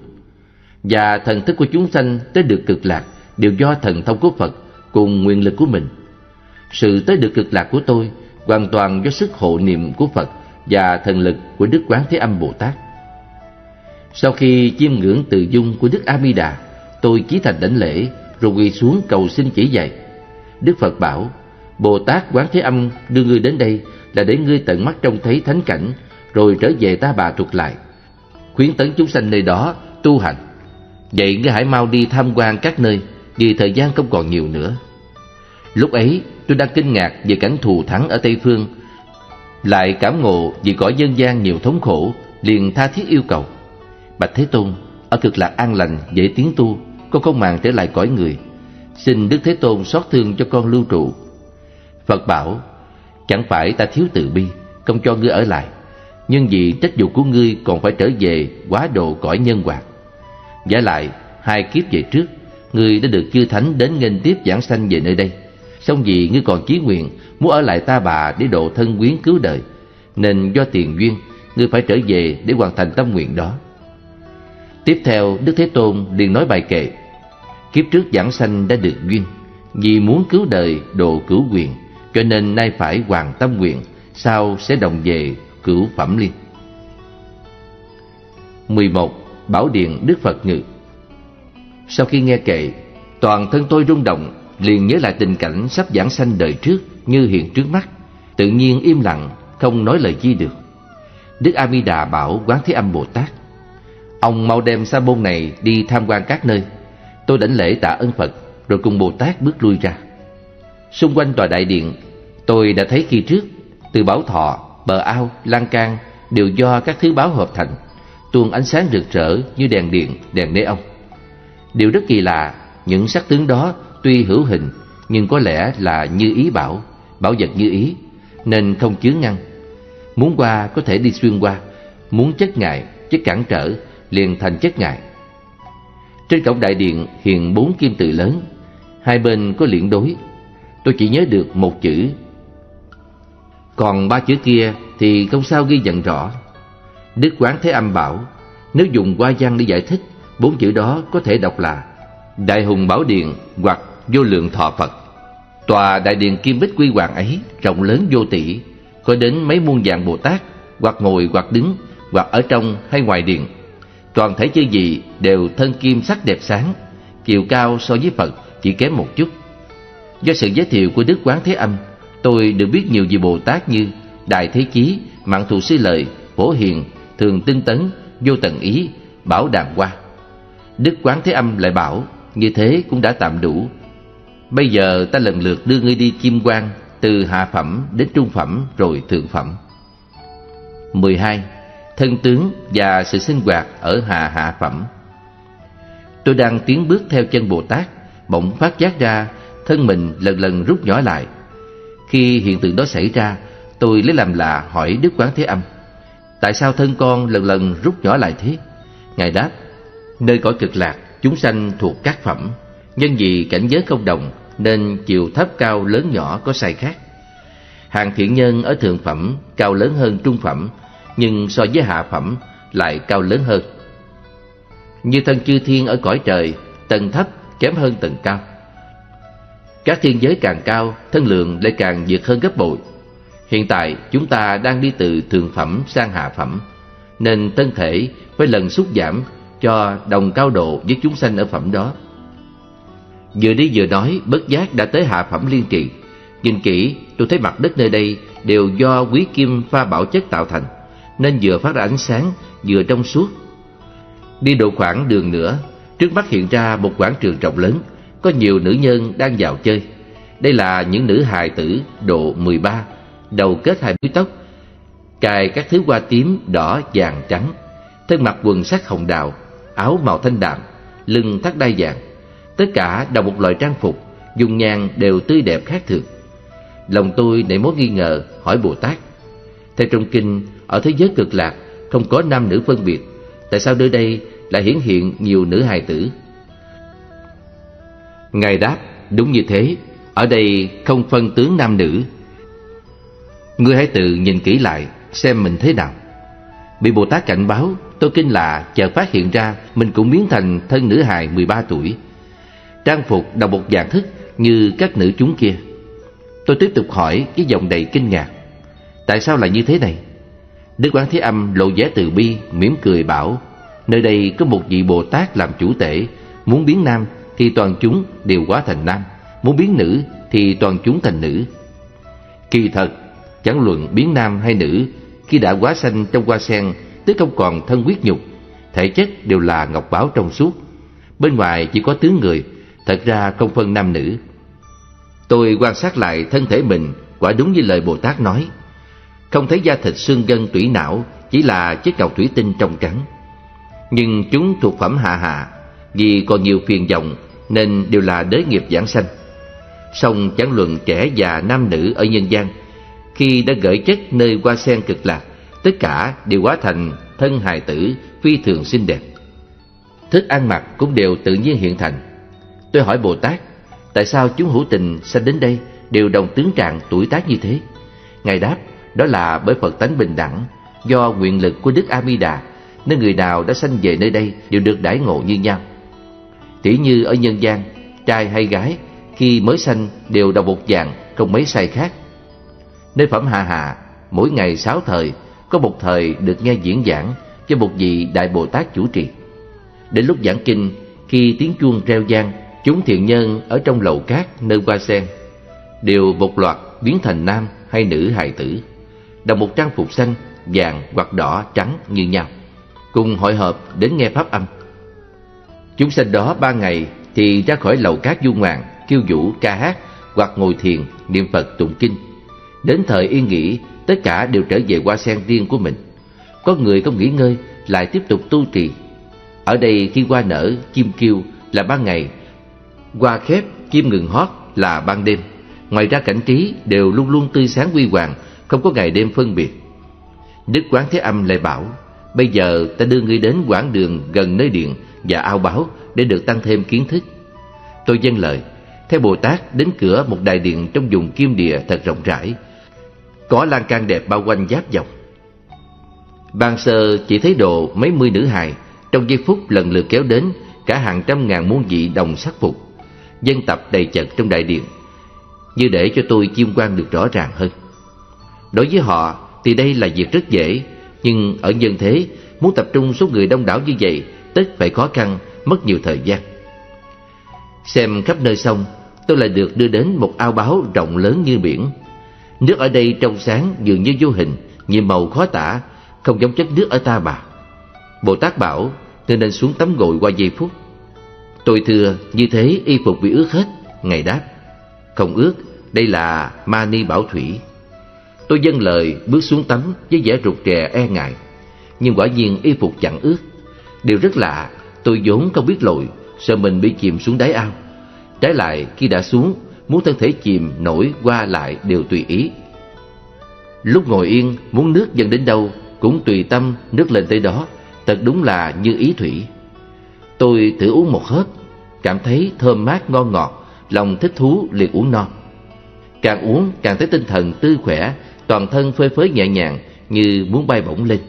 Và thần thức của chúng sanh tới được cực lạc đều do thần thông của Phật cùng nguyện lực của mình. Sự tới được cực lạc của tôi hoàn toàn do sức hộ niệm của Phật và thần lực của Đức Quán Thế Âm Bồ Tát. Sau khi chiêm ngưỡng từ dung của Đức A Di Đà, tôi chí thành đảnh lễ rồi quỳ xuống cầu xin chỉ dạy. Đức Phật bảo: Bồ Tát Quán Thế Âm đưa ngươi đến đây là để ngươi tận mắt trông thấy thánh cảnh, rồi trở về Ta Bà thuộc lại, khuyến tấn chúng sanh nơi đó tu hành. Vậy ngươi hãy mau đi tham quan các nơi, vì thời gian không còn nhiều nữa. Lúc ấy tôi đang kinh ngạc về cảnh thù thắng ở Tây Phương, lại cảm ngộ vì cõi nhân gian nhiều thống khổ, liền tha thiết yêu cầu: Bạch Thế Tôn, ở cực lạc an lành dễ tiến tu, con không màng trở lại cõi người, xin Đức Thế Tôn xót thương cho con lưu trụ. Phật bảo: Chẳng phải ta thiếu từ bi, không cho ngươi ở lại, nhưng vì trách vụ của ngươi còn phải trở về quá độ cõi nhân hoạt. Vả lại hai kiếp về trước, ngươi đã được chư thánh đến nghênh tiếp giảng sanh về nơi đây. Song vì ngươi còn chí nguyện muốn ở lại Ta Bà để độ thân quyến cứu đời, nên do tiền duyên ngươi phải trở về để hoàn thành tâm nguyện đó. Tiếp theo Đức Thế Tôn liền nói bài kệ: Kiếp trước giảng sanh đã được duyên, vì muốn cứu đời độ cửu quyền, cho nên nay phải hoàn tâm nguyện, sau sẽ đồng về cửu phẩm liên. mười một. Bảo điện Đức Phật ngự. Sau khi nghe kệ, toàn thân tôi rung động, liền nhớ lại tình cảnh sắp giảng sanh đời trước như hiện trước mắt, tự nhiên im lặng, không nói lời chi được. Đức A Di Đà bảo Quán Thế Âm Bồ Tát: Ông mau đem sa môn này đi tham quan các nơi. Tôi đảnh lễ tạ ơn Phật, rồi cùng Bồ Tát bước lui ra. Xung quanh tòa đại điện, tôi đã thấy khi trước, từ bảo thọ, bờ ao, lan can đều do các thứ báo hợp thành, tuôn ánh sáng rực rỡ như đèn điện, đèn neon. Điều rất kỳ lạ, những sắc tướng đó tuy hữu hình, nhưng có lẽ là như ý bảo, bảo vật như ý, nên không chướng ngăn. Muốn qua có thể đi xuyên qua, muốn chất ngại, chất cản trở, liền thành chất ngại. Trên cổng đại điện hiện bốn kim tự lớn, hai bên có liễn đối. Tôi chỉ nhớ được một chữ, còn ba chữ kia thì không sao ghi nhận rõ. Đức Quán Thế Âm bảo, nếu dùng hoa văn để giải thích, bốn chữ đó có thể đọc là Đại Hùng Bảo Điện hoặc Vô Lượng Thọ Phật. Tòa đại điện kim bích quy hoàng ấy rộng lớn vô tỷ, có đến mấy muôn vạn Bồ Tát, hoặc ngồi hoặc đứng, hoặc ở trong hay ngoài điện. Toàn thể chư vị đều thân kim sắc đẹp sáng, chiều cao so với Phật chỉ kém một chút. Do sự giới thiệu của Đức Quán Thế Âm, tôi được biết nhiều về Bồ Tát như Đại Thế Chí, Mạng Thù Sư Lợi, Phổ Hiền, Thường Tinh Tấn, Vô Tận Ý, Bảo Đàm Hoa. Đức Quán Thế Âm lại bảo, như thế cũng đã tạm đủ. Bây giờ ta lần lượt đưa ngươi đi chiêm quan, từ hạ phẩm đến trung phẩm rồi thượng phẩm. mười hai. Thân tướng và sự sinh hoạt ở hạ hạ phẩm. Tôi đang tiến bước theo chân Bồ Tát, bỗng phát giác ra thân mình lần lần rút nhỏ lại. Khi hiện tượng đó xảy ra, tôi lấy làm lạ hỏi Đức Quán Thế Âm, tại sao thân con lần lần rút nhỏ lại thế? Ngài đáp, nơi cõi cực lạc, chúng sanh thuộc các phẩm, nhân vì cảnh giới không đồng nên chiều thấp cao lớn nhỏ có sai khác. Hàng thiện nhân ở thượng phẩm cao lớn hơn trung phẩm, nhưng so với hạ phẩm lại cao lớn hơn. Như thân chư thiên ở cõi trời, tầng thấp kém hơn tầng cao. Các thiên giới càng cao, thân lượng lại càng vượt hơn gấp bội. Hiện tại chúng ta đang đi từ thượng phẩm sang hạ phẩm, nên thân thể phải lần sút giảm cho đồng cao độ với chúng sanh ở phẩm đó. Vừa đi vừa nói, bất giác đã tới hạ phẩm Liên Trì. Nhìn kỹ, tôi thấy mặt đất nơi đây đều do quý kim pha bảo chất tạo thành, nên vừa phát ra ánh sáng vừa trong suốt. Đi độ khoảng đường nữa, trước mắt hiện ra một quảng trường rộng lớn, có nhiều nữ nhân đang vào chơi. Đây là những nữ hài tử độ mười ba, đầu kết hai búi tóc, cài các thứ hoa tím, đỏ, vàng, trắng, thân mặc quần sắc hồng đào, áo màu thanh đạm, lưng thắt đai vàng. Tất cả đồng một loại trang phục, dung nhan đều tươi đẹp khác thường. Lòng tôi nảy mối nghi ngờ, hỏi Bồ Tát: theo trong kinh, ở thế giới cực lạc không có nam nữ phân biệt, tại sao nơi đây lại hiển hiện nhiều nữ hài tử? Ngài đáp: đúng như thế, ở đây không phân tướng nam nữ. Ngươi hãy tự nhìn kỹ lại xem mình thế nào. Bị Bồ Tát cảnh báo, tôi kinh lạ chợt phát hiện ra mình cũng biến thành thân nữ hài mười ba tuổi, trang phục đồng một dạng thức như các nữ chúng kia. Tôi tiếp tục hỏi với giọng đầy kinh ngạc: tại sao lại như thế này? Đức Quán Thế Âm lộ vẻ từ bi, mỉm cười bảo: nơi đây có một vị Bồ Tát làm chủ tể, muốn biến nam thì toàn chúng đều hóa thành nam, muốn biến nữ thì toàn chúng thành nữ. Kỳ thật, chẳng luận biến nam hay nữ, khi đã hóa sanh trong hoa sen, tức không còn thân huyết nhục, thể chất đều là ngọc báo trong suốt, bên ngoài chỉ có tướng người, thật ra không phân nam nữ. Tôi quan sát lại thân thể mình, quả đúng như lời Bồ Tát nói, không thấy da thịt xương gân tủy não, chỉ là chiếc ngọc thủy tinh trong trắng. Nhưng chúng thuộc phẩm hạ hạ, vì còn nhiều phiền vọng nên đều là đới nghiệp giảng sanh. Song chẳng luận trẻ già nam nữ ở nhân gian, khi đã gửi chất nơi hoa sen cực lạc, tất cả đều hóa thành thân hài tử phi thường xinh đẹp. Thức ăn mặc cũng đều tự nhiên hiện thành. Tôi hỏi Bồ Tát: tại sao chúng hữu tình sanh đến đây đều đồng tướng trạng tuổi tác như thế? Ngài đáp: đó là bởi Phật tánh bình đẳng, do nguyện lực của Đức A Di Đà, nên người nào đã sanh về nơi đây đều được đãi ngộ như nhau. Tỉ như ở nhân gian, trai hay gái khi mới sanh đều đồng một dạng, không mấy sai khác. Nơi phẩm hạ hạ, mỗi ngày sáu thời có một thời được nghe diễn giảng cho một vị Đại Bồ Tát chủ trì. Đến lúc giảng kinh, khi tiếng chuông reo vang, chúng thiện nhân ở trong lầu cát nơi hoa sen đều một loạt biến thành nam hay nữ hài tử, đồng một trang phục xanh, vàng hoặc đỏ, trắng như nhau, cùng hội họp đến nghe pháp âm. Chúng sanh đó ba ngày thì ra khỏi lầu cát du ngoạn, khiêu vũ ca hát hoặc ngồi thiền niệm Phật tụng kinh. Đến thời yên nghỉ, tất cả đều trở về hoa sen riêng của mình. Có người không nghỉ ngơi lại tiếp tục tu trì. Ở đây khi hoa nở, chim kêu là ban ngày, hoa khép, chim ngừng hót là ban đêm. Ngoài ra cảnh trí đều luôn luôn tươi sáng huy hoàng, không có ngày đêm phân biệt. Đức Quán Thế Âm lại bảo: bây giờ ta đưa ngươi đến quảng đường gần nơi điện và ao báo để được tăng thêm kiến thức. Tôi vâng lời, theo Bồ Tát đến cửa một đại điện trong vùng Kim Địa thật rộng rãi, có lan can đẹp bao quanh giáp dọc. Ban sơ chỉ thấy độ mấy mươi nữ hài, trong giây phút lần lượt kéo đến cả hàng trăm ngàn muôn vị đồng sắc phục, dân tập đầy chật trong đại điện, như để cho tôi chiêm quan được rõ ràng hơn. Đối với họ thì đây là việc rất dễ, nhưng ở nhân thế muốn tập trung số người đông đảo như vậy tất phải khó khăn, mất nhiều thời gian. Xem khắp nơi xong, tôi lại được đưa đến một ao báo rộng lớn như biển. Nước ở đây trong sáng dường như vô hình, nhiệm màu khó tả, không giống chất nước ở Ta Bà. Bồ Tát bảo tôi nên xuống tắm gội qua giây phút. Tôi thưa như thế y phục bị ướt hết. Ngài đáp: không ướt, đây là mani bảo thủy. Tôi vâng lời bước xuống tắm với vẻ rụt rè e ngại, nhưng quả nhiên y phục chẳng ướt. Điều rất lạ, tôi vốn không biết lội, sợ mình bị chìm xuống đáy ao. Trái lại khi đã xuống, muốn thân thể chìm nổi qua lại đều tùy ý. Lúc ngồi yên, muốn nước dâng đến đâu cũng tùy tâm nước lên tới đó, thật đúng là như ý thủy. Tôi thử uống một hớp, cảm thấy thơm mát ngon ngọt, lòng thích thú liền uống no. Càng uống càng thấy tinh thần tươi khỏe, toàn thân phơi phới nhẹ nhàng như muốn bay bổng lên.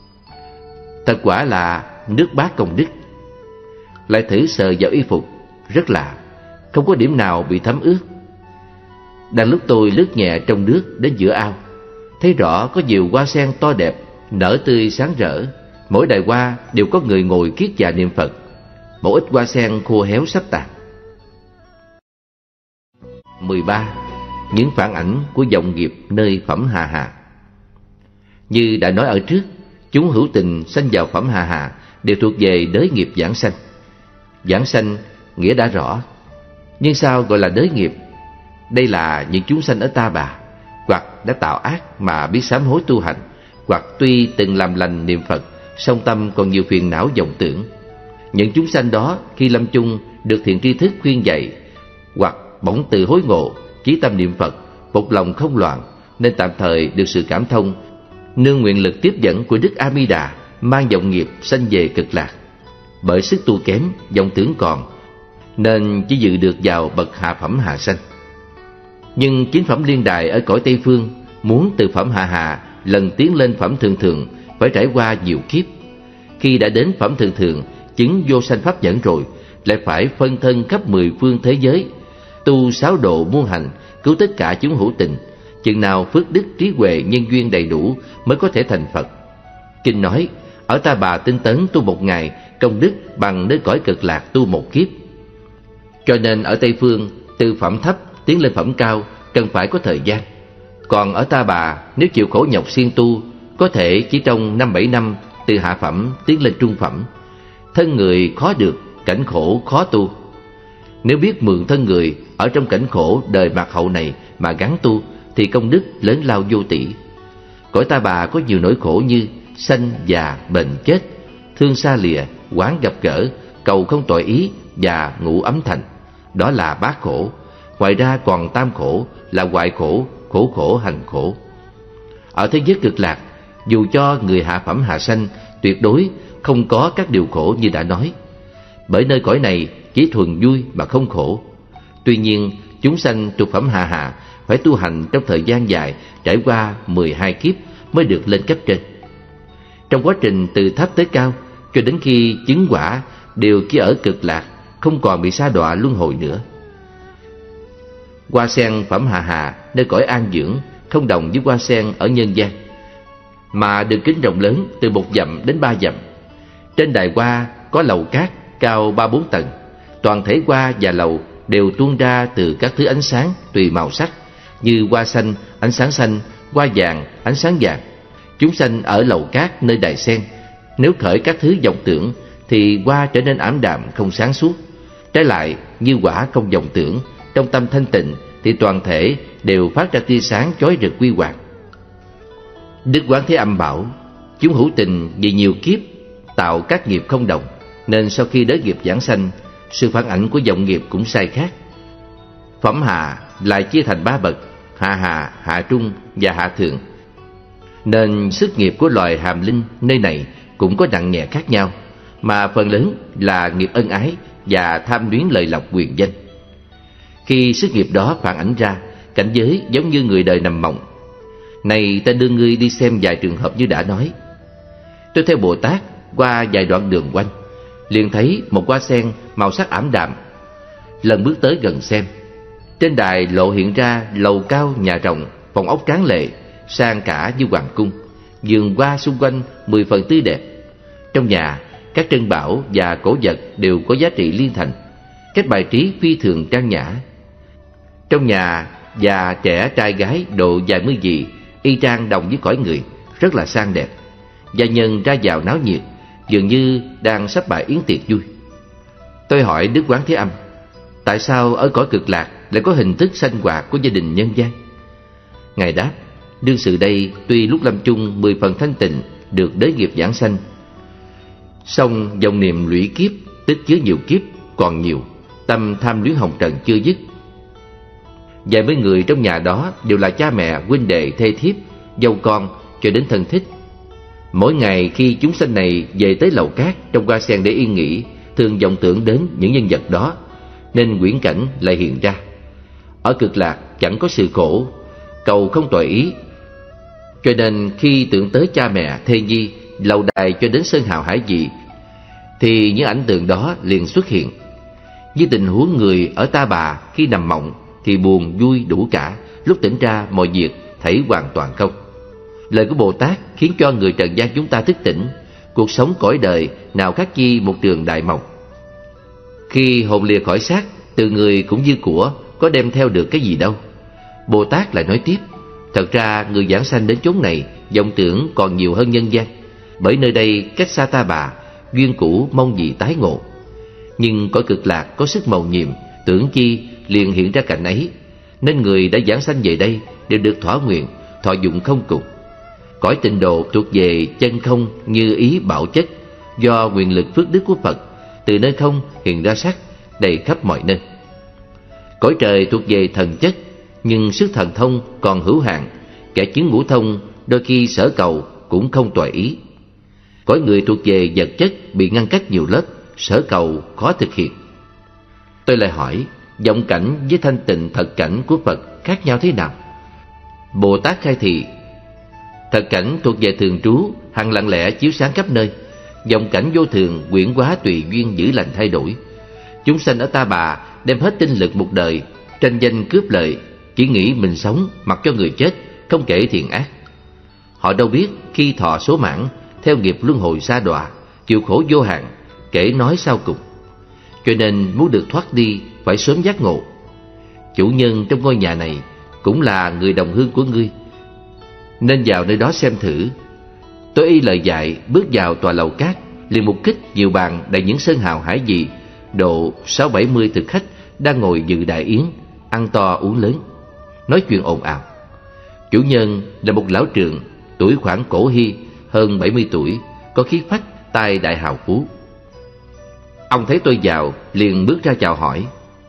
Thật quả là nước bát công đức. Lại thử sờ vào y phục, rất lạ, không có điểm nào bị thấm ướt. Đang lúc tôi lướt nhẹ trong nước đến giữa ao, thấy rõ có nhiều hoa sen to đẹp, nở tươi sáng rỡ. Mỗi đài hoa đều có người ngồi kiết dạ niệm Phật. Một ít hoa sen khô héo sắp tàn. mười ba. những phản ảnh của dòng nghiệp nơi phẩm Hà Hà. Như đã nói ở trước, chúng hữu tình sanh vào phẩm Hà Hà đều thuộc về đới nghiệp giảng sanh. Giảng sanh nghĩa đã rõ, nhưng sao gọi là đới nghiệp? Đây là những chúng sanh ở Ta Bà, hoặc đã tạo ác mà biết sám hối tu hành, hoặc tuy từng làm lành niệm Phật, song tâm còn nhiều phiền não vọng tưởng. Những chúng sanh đó khi lâm chung được thiện tri thức khuyên dạy, hoặc bỗng tự hối ngộ, chí tâm niệm Phật, một lòng không loạn, nên tạm thời được sự cảm thông, nương nguyện lực tiếp dẫn của Đức A Di Đà, mang vọng nghiệp sanh về Cực Lạc. Bởi sức tu kém, vọng tưởng còn, nên chỉ dự được vào bậc hạ phẩm hạ sanh. Nhưng chính phẩm Liên Đài ở cõi Tây Phương muốn từ phẩm hạ hạ lần tiến lên phẩm thượng thượng phải trải qua nhiều kiếp. Khi đã đến phẩm thượng thượng, chứng vô sanh pháp nhẫn rồi, lại phải phân thân khắp mười phương thế giới, tu sáu độ muôn hành, cứu tất cả chúng hữu tình. Chừng nào phước đức trí huệ nhân duyên đầy đủ mới có thể thành Phật. Kinh nói, ở Ta Bà tinh tấn tu một ngày, công đức bằng nơi cõi Cực Lạc tu một kiếp. Cho nên ở Tây Phương, từ phẩm thấp tiến lên phẩm cao cần phải có thời gian. Còn ở Ta Bà, nếu chịu khổ nhọc siêng tu, có thể chỉ trong năm bảy năm từ hạ phẩm tiến lên trung phẩm. Thân người khó được, cảnh khổ khó tu. Nếu biết mượn thân người ở trong cảnh khổ đời mạt hậu này mà gắng tu, thì công đức lớn lao vô tỷ. Cõi Ta Bà có nhiều nỗi khổ như sanh, già, bệnh, chết, thương xa lìa, oán gặp gỡ, cầu không tội ý và ngủ ấm thành. Đó là bát khổ. Ngoài ra còn tam khổ là hoại khổ, khổ khổ, hành khổ. Ở thế giới Cực Lạc, dù cho người hạ phẩm hạ sanh, tuyệt đối không có các điều khổ như đã nói. Bởi nơi cõi này chỉ thuần vui mà không khổ. Tuy nhiên, chúng sanh thuộc phẩm hạ hạ phải tu hành trong thời gian dài, trải qua mười hai kiếp mới được lên cấp trên. Trong quá trình từ thấp tới cao, cho đến khi chứng quả, đều chỉ ở Cực Lạc, không còn bị sa đọa luân hồi nữa. Hoa sen phẩm hạ hạ nơi cõi an dưỡng không đồng với hoa sen ở nhân gian, mà đường kính rộng lớn từ một dặm đến ba dặm. Trên đài hoa có lầu cát cao ba bốn tầng, toàn thể hoa và lầu đều tuôn ra từ các thứ ánh sáng tùy màu sắc, như hoa xanh ánh sáng xanh, hoa vàng ánh sáng vàng. Chúng sanh ở lầu cát nơi đài sen, nếu khởi các thứ vọng tưởng thì hoa trở nên ảm đạm không sáng suốt. Trái lại, như quả không vọng tưởng, trong tâm thanh tịnh thì toàn thể đều phát ra tia sáng chói rực huy hoàng. Đức Quán Thế Âm bảo, chúng hữu tình vì nhiều kiếp tạo các nghiệp không đồng, nên sau khi đới nghiệp giảng sanh, sự phản ảnh của vọng nghiệp cũng sai khác. Phẩm hạ lại chia thành ba bậc: hạ hạ, hạ trung và hạ thượng. Nên sức nghiệp của loài hàm linh nơi này cũng có nặng nhẹ khác nhau, mà phần lớn là nghiệp ân ái và tham luyến lợi lộc quyền danh. Khi sức nghiệp đó phản ảnh ra, cảnh giới giống như người đời nằm mộng. Này, ta đưa ngươi đi xem vài trường hợp như đã nói. Tôi theo Bồ Tát qua vài đoạn đường quanh, liền thấy một hoa sen màu sắc ảm đạm. Lần bước tới gần xem, trên đài lộ hiện ra lầu cao nhà rộng, phòng ốc tráng lệ, sang cả như hoàng cung, vườn hoa xung quanh mười phần tươi đẹp. Trong nhà, các trân bảo và cổ vật đều có giá trị liên thành, cách bài trí phi thường trang nhã. Trong nhà, già trẻ trai gái độ vài mươi vị, y trang đồng với cõi người, rất là sang đẹp. Gia nhân ra vào náo nhiệt, dường như đang sắp bài yến tiệc vui. Tôi hỏi Đức Quán Thế Âm, tại sao ở cõi Cực Lạc lại có hình thức sanh hoạt của gia đình nhân gian? Ngài đáp, đương sự đây tuy lúc lâm chung mười phần thanh tịnh, được đới nghiệp giảng sanh, song dòng niệm lũy kiếp, tích chứa nhiều kiếp còn nhiều, tâm tham luyến hồng trần chưa dứt. Vài mấy người trong nhà đó đều là cha mẹ, huynh đệ, thê thiếp, dâu con cho đến thân thích. Mỗi ngày khi chúng sanh này về tới lầu cát trong hoa sen để yên nghỉ, thường vọng tưởng đến những nhân vật đó, nên quyển cảnh lại hiện ra. Ở Cực Lạc chẳng có sự khổ, cầu không tội ý, cho nên khi tưởng tới cha mẹ, thê nhi, lầu đài cho đến sơn hào hải vị, thì những ảnh tượng đó liền xuất hiện. Như tình huống người ở Ta Bà khi nằm mộng thì buồn vui đủ cả, lúc tỉnh ra mọi việc thảy hoàn toàn không. Lời của Bồ Tát khiến cho người trần gian chúng ta thức tỉnh, cuộc sống cõi đời nào khác chi một trường đại mộng. Khi hồn lìa khỏi xác, từ người cũng như của, có đem theo được cái gì đâu. Bồ Tát lại nói tiếp: thật ra người giảng sanh đến chốn này vọng tưởng còn nhiều hơn nhân gian, bởi nơi đây cách xa ta bà, duyên cũ mong gì tái ngộ. Nhưng cõi cực lạc có sức mầu nhiệm, tưởng chi liền hiện ra cảnh ấy, nên người đã giảng sanh về đây đều được thỏa nguyện, thọ dụng không cùng. Cõi tịnh độ thuộc về chân không như ý bảo chất, do quyền lực phước đức của Phật, từ nơi không hiện ra sắc, đầy khắp mọi nơi. Cõi trời thuộc về thần chất, nhưng sức thần thông còn hữu hạn, kẻ chứng ngũ thông đôi khi sở cầu cũng không toại ý. Cõi người thuộc về vật chất bị ngăn cách nhiều lớp, sở cầu khó thực hiện. Tôi lại hỏi, vọng cảnh với thanh tịnh thật cảnh của Phật khác nhau thế nào? Bồ Tát khai thị: thật cảnh thuộc về thường trú, hằng lặng lẽ chiếu sáng khắp nơi. Vọng cảnh vô thường, quyển hóa tùy duyên giữ lành thay đổi. Chúng sanh ở ta bà đem hết tinh lực một đời, tranh danh cướp lợi, chỉ nghĩ mình sống, mặc cho người chết, không kể thiện ác. Họ đâu biết khi thọ số mãn, theo nghiệp luân hồi sa đọa, chịu khổ vô hạn, kể nói sau cùng. Cho nên muốn được thoát đi phải sớm giác ngộ. Chủ nhân trong ngôi nhà này cũng là người đồng hương của ngươi, nên vào nơi đó xem thử. Tôi y lời dạy, bước vào tòa lầu cát, liền một kích nhiều bàn đầy những sơn hào hải vị, độ sáu bảy mươi thực khách đang ngồi dự đại yến, ăn to uống lớn, nói chuyện ồn ào. Chủ nhân là một lão trượng, tuổi khoảng cổ hy, hơn bảy mươi tuổi, có khí phách, tài đại hào phú. Ông thấy tôi vào liền bước ra chào hỏi: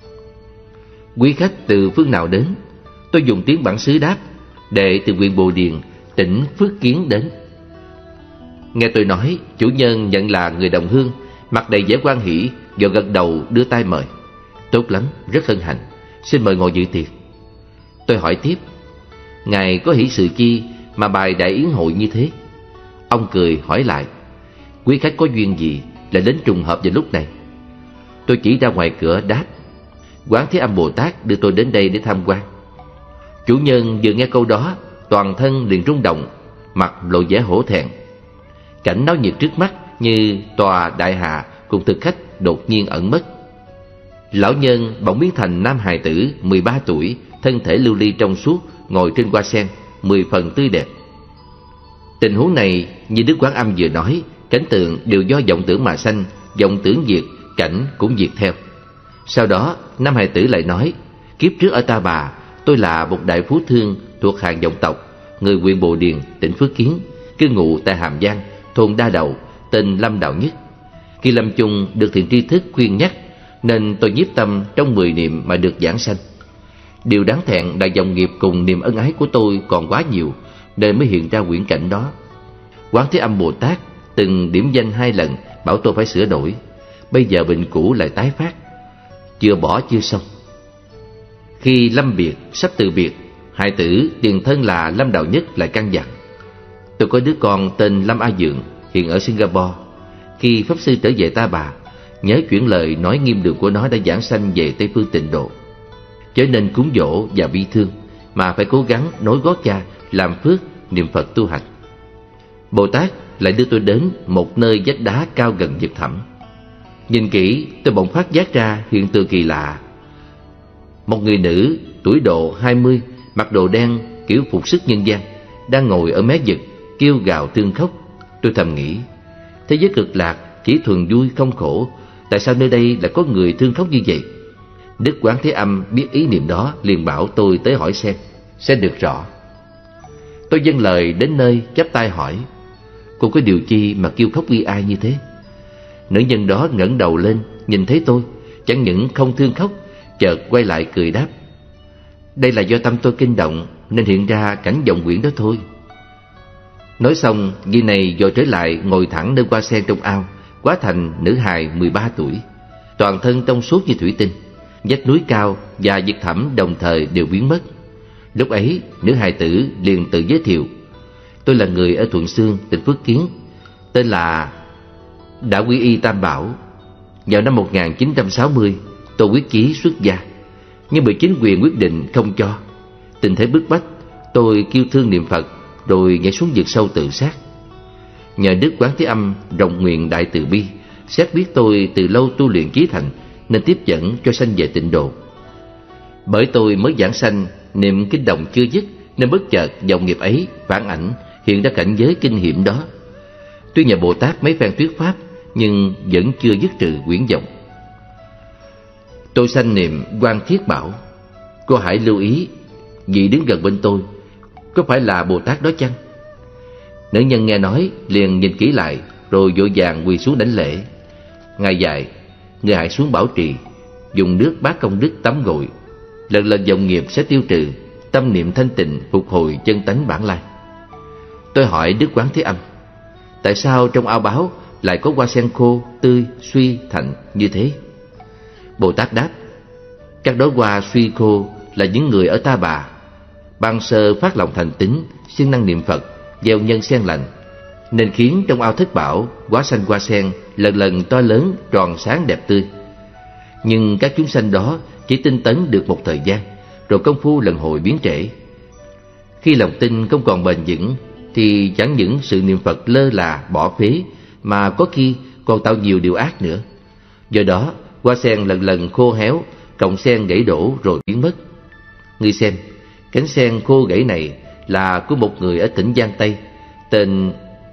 quý khách từ phương nào đến? Tôi dùng tiếng bản xứ đáp: đệ từ huyện Bồ Điền, tỉnh Phước Kiến đến. Nghe tôi nói, chủ nhân nhận là người đồng hương, mặt đầy vẻ hoan hỉ, và gật đầu đưa tay mời. Tốt lắm, rất hân hạnh, xin mời ngồi dự tiệc. Tôi hỏi tiếp: ngài có hỷ sự chi mà bài đại yến hội như thế? Ông cười hỏi lại: quý khách có duyên gì lại đến trùng hợp vào lúc này? Tôi chỉ ra ngoài cửa đáp: Quán Thế Âm Bồ Tát đưa tôi đến đây để tham quan. Chủ nhân vừa nghe câu đó, toàn thân liền rung động, mặt lộ vẻ hổ thẹn. Cảnh náo nhiệt trước mắt như tòa đại hạ cùng thực khách đột nhiên ẩn mất. Lão nhân bỗng biến thành nam hài tử mười ba tuổi, thân thể lưu ly trong suốt, ngồi trên hoa sen, mười phần tươi đẹp. Tình huống này như Đức Quán Âm vừa nói, cảnh tượng đều do vọng tưởng mà sanh, vọng tưởng diệt, cảnh cũng diệt theo. Sau đó nam hài tử lại nói: kiếp trước ở Ta Bà, tôi là một đại phú thương thuộc hàng vọng tộc, người huyện Bồ Điền, tỉnh Phước Kiến, cư ngụ tại Hàm Giang, thôn Đa Đầu, tên Lâm Đạo Nhất. Khi lâm chung được thiện tri thức khuyên nhắc, nên tôi nhiếp tâm trong mười niệm mà được giảng sanh. Điều đáng thẹn là dòng nghiệp cùng niềm ân ái của tôi còn quá nhiều, nên mới hiện ra quyển cảnh đó. Quán Thế Âm Bồ Tát từng điểm danh hai lần, bảo tôi phải sửa đổi. Bây giờ bệnh cũ lại tái phát, chưa bỏ chưa xong. Khi lâm biệt, sắp từ biệt, hài tử tiền thân là Lâm Đạo Nhất lại căn dặn: tôi có đứa con tên Lâm A Dượng, hiện ở Singapore. Khi Pháp Sư trở về Ta Bà, nhớ chuyển lời nói nghiêm đường của nó đã giảng sanh về Tây Phương Tịnh Độ, chớ nên cúng dỗ và bi thương, mà phải cố gắng nối gót cha, làm phước, niệm Phật tu hành. Bồ Tát lại đưa tôi đến một nơi vách đá cao gần vực thẳm. Nhìn kỹ, tôi bỗng phát giác ra hiện tượng kỳ lạ. Một người nữ tuổi độ hai mươi, mặc đồ đen kiểu phục sức nhân gian, đang ngồi ở mé vực, kêu gào thương khóc. Tôi thầm nghĩ, thế giới cực lạc chỉ thuần vui không khổ, tại sao nơi đây lại có người thương khóc như vậy? Đức Quán Thế Âm biết ý niệm đó, liền bảo tôi tới hỏi xem, sẽ được rõ. Tôi dâng lời đến nơi, chắp tay hỏi: cô có điều chi mà kêu khóc bi ai như thế? Nữ nhân đó ngẩng đầu lên, nhìn thấy tôi, chẳng những không thương khóc, chợt quay lại cười đáp: đây là do tâm tôi kinh động, nên hiện ra cảnh vọng quyển đó thôi. Nói xong, vị này vội trở lại ngồi thẳng nơi hoa sen trong ao, hóa thành nữ hài mười ba tuổi, toàn thân trong suốt như thủy tinh. Vách núi cao và vực thẳm đồng thời đều biến mất. Lúc ấy, nữ hài tử liền tự giới thiệu: tôi là người ở Thuận Xương, tỉnh Phước Kiến, tên là đã quy y Tam Bảo. Vào năm một nghìn chín trăm sáu mươi, tôi quyết chí xuất gia, nhưng bị chính quyền quyết định không cho. Tình thế bức bách, tôi kêu thương niệm Phật, rồi nhảy xuống vực sâu tự sát. Nhờ Đức Quán Thế Âm rộng nguyện đại từ bi, xét biết tôi từ lâu tu luyện chí thành, nên tiếp dẫn cho sanh về tịnh độ. Bởi tôi mới giảng sanh niệm kinh đồng chưa dứt, nên bất chợt dòng nghiệp ấy phản ảnh hiện ra cảnh giới kinh hiểm đó. Tuy nhờ Bồ Tát mấy phen thuyết pháp, nhưng vẫn chưa dứt trừ quyển vọng. Tôi sanh niệm Quan Thiết bảo: cô hãy lưu ý, vị đứng gần bên tôi có phải là Bồ Tát đó chăng? Nữ nhân nghe nói liền nhìn kỹ lại, rồi vội vàng quỳ xuống đảnh lễ. Ngài dạy: người hãy xuống bảo trì, dùng nước bát công đức tắm gội, lần lần vọng nghiệp sẽ tiêu trừ, tâm niệm thanh tịnh, phục hồi chân tánh bản lai. Tôi hỏi Đức Quán Thế Âm: tại sao trong ao báo lại có hoa sen khô, tươi, suy, thạnh như thế? Bồ Tát đáp: các đóa hoa suy khô là những người ở Ta Bà, ban sơ phát lòng thành tín, siêng năng niệm Phật, gieo nhân sen lành, nên khiến trong ao thất bảo hóa sanh hoa sen lần lần to lớn, tròn sáng đẹp tươi. Nhưng các chúng sanh đó chỉ tinh tấn được một thời gian, rồi công phu lần hồi biến trễ. Khi lòng tin không còn bền vững, thì chẳng những sự niệm Phật lơ là bỏ phế, mà có khi còn tạo nhiều điều ác nữa. Do đó hoa sen lần lần khô héo, cọng sen gãy đổ rồi biến mất. Ngươi xem, cánh sen khô gãy này là của một người ở tỉnh Giang Tây, tên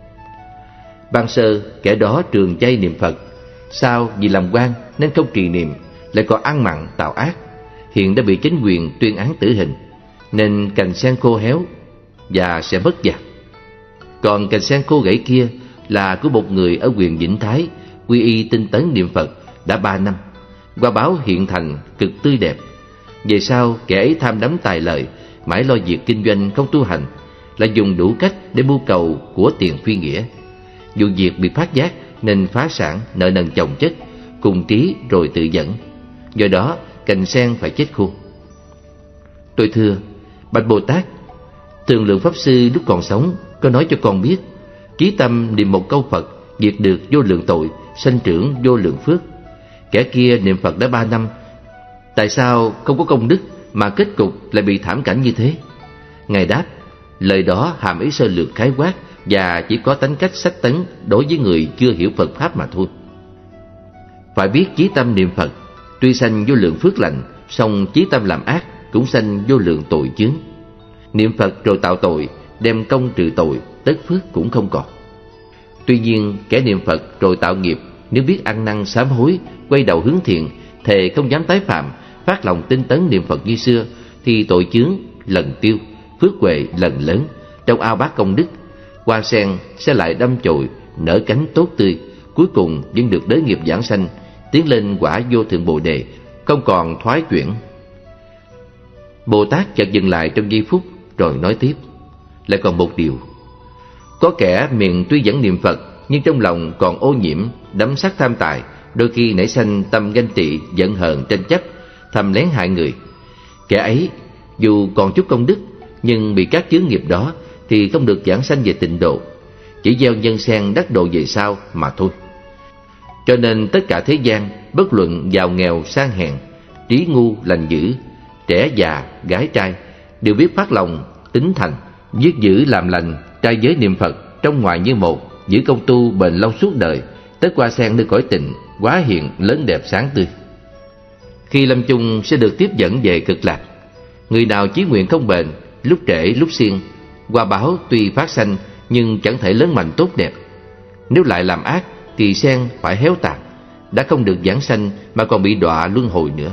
ban sơ kẻ đó trường chay niệm Phật, sau vì làm quan nên không trì niệm, lại còn ăn mặn tạo ác, hiện đã bị chính quyền tuyên án tử hình, nên cành sen khô héo và sẽ mất vàng. Còn cành sen khô gãy kia là của một người ở huyện Vĩnh Thái, quy y tinh tấn niệm Phật đã ba năm, hoa báo hiện thành cực tươi đẹp. Về sau kẻ ấy tham đắm tài lợi, mãi lo việc kinh doanh không tu hành, lại dùng đủ cách để mưu cầu của tiền phi nghĩa. Vụ việc bị phát giác nên phá sản, nợ nần chồng chất, cùng trí rồi tự dẫn. Do đó cành sen phải chết khô. Tôi thưa: bạch Bồ Tát, Thường Lượng Pháp Sư lúc còn sống có nói cho con biết, chí tâm niệm một câu Phật diệt được vô lượng tội, sanh trưởng vô lượng phước. Kẻ kia niệm Phật đã ba năm, tại sao không có công đức mà kết cục lại bị thảm cảnh như thế? Ngài đáp: lời đó hàm ý sơ lược khái quát, và chỉ có tánh cách sách tấn đối với người chưa hiểu Phật Pháp mà thôi. Phải biết chí tâm niệm Phật tuy sanh vô lượng phước lành, song chí tâm làm ác cũng sanh vô lượng tội chướng. Niệm Phật rồi tạo tội, đem công trừ tội, tất phước cũng không còn. Tuy nhiên kẻ niệm Phật rồi tạo nghiệp, nếu biết ăn năn sám hối, quay đầu hướng thiện, thề không dám tái phạm, phát lòng tinh tấn niệm Phật như xưa, thì tội chướng lần tiêu, phước huệ lần lớn. Trong ao bát công đức, hoa sen sẽ lại đâm chồi, nở cánh tốt tươi, cuối cùng vẫn được đới nghiệp giảng sanh, tiến lên quả vô thượng Bồ Đề, không còn thoái chuyển. Bồ Tát chợt dừng lại trong giây phút, rồi nói tiếp: lại còn một điều, có kẻ miệng tuy vẫn niệm Phật, nhưng trong lòng còn ô nhiễm, đắm sắc tham tài, đôi khi nảy sanh tâm ganh tị, giận hờn, tranh chấp, thầm lén hại người. Kẻ ấy dù còn chút công đức, nhưng bị các chướng nghiệp đó thì không được giảng sanh về tịnh độ, chỉ gieo nhân sen đắc độ về sau mà thôi. Cho nên tất cả thế gian, bất luận giàu nghèo sang hèn, trí ngu lành dữ, trẻ già gái trai, đều biết phát lòng tín thành, viết giữ làm lành, trai giới niệm Phật, trong ngoài như một, giữ công tu bền lâu suốt đời, tất hoa sen nơi cõi tịnh, hóa hiện lớn đẹp sáng tươi. Khi lâm chung sẽ được tiếp dẫn về cực lạc. Người nào chí nguyện không bền, lúc trễ lúc xiên, hoa báo tuy phát sanh nhưng chẳng thể lớn mạnh tốt đẹp. Nếu lại làm ác thì sen phải héo tàn, đã không được giảng sanh mà còn bị đọa luân hồi nữa.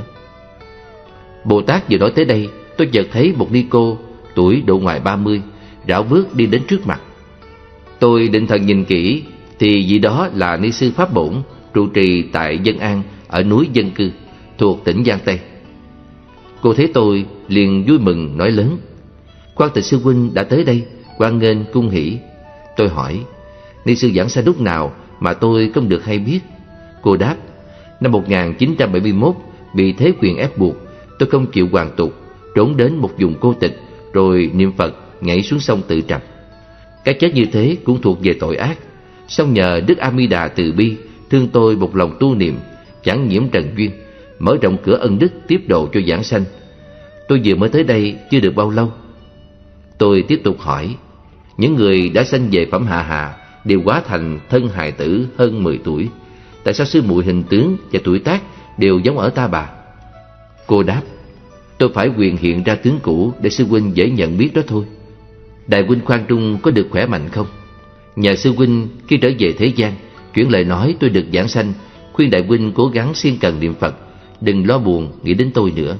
Bồ Tát vừa nói tới đây, tôi chợt thấy một ni cô tuổi độ ngoài ba mươi rảo bước đi đến trước mặt. Tôi định thần nhìn kỹ thì vị đó là ni sư Pháp Bổn, trụ trì tại Dân An ở núi Dân Cư thuộc tỉnh Giang Tây. Cô thấy tôi liền vui mừng nói lớn: Quan Tịch sư huynh đã tới đây, hoan nghênh cung hỷ. Tôi hỏi: ni sư giảng sanh lúc nào mà tôi không được hay biết? Cô đáp: năm một nghìn chín trăm bảy mươi mốt, bị thế quyền ép buộc, tôi không chịu hoàn tục, trốn đến một vùng cô tịch, rồi niệm Phật nhảy xuống sông tự trầm. Cái chết như thế cũng thuộc về tội ác, song nhờ Đức A Di Đà từ bi thương tôi một lòng tu niệm, chẳng nhiễm trần duyên, mở rộng cửa ân đức tiếp độ cho giảng sanh. Tôi vừa mới tới đây chưa được bao lâu. Tôi tiếp tục hỏi: những người đã sanh về phẩm hạ hạ đều hóa thành thân hài tử hơn mười tuổi, tại sao sư muội hình tướng và tuổi tác đều giống ở Ta Bà? Cô đáp: tôi Tôi phải quyền hiện ra tướng cũ để sư huynh dễ nhận biết đó thôi. Đại huynh khoan trung có được khỏe mạnh không? Nhờ sư huynh khi trở về thế gian chuyển lời nói tôi được giảng sanh, khuyên đại huynh cố gắng siêng cần niệm Phật, đừng lo buồn nghĩ đến tôi nữa.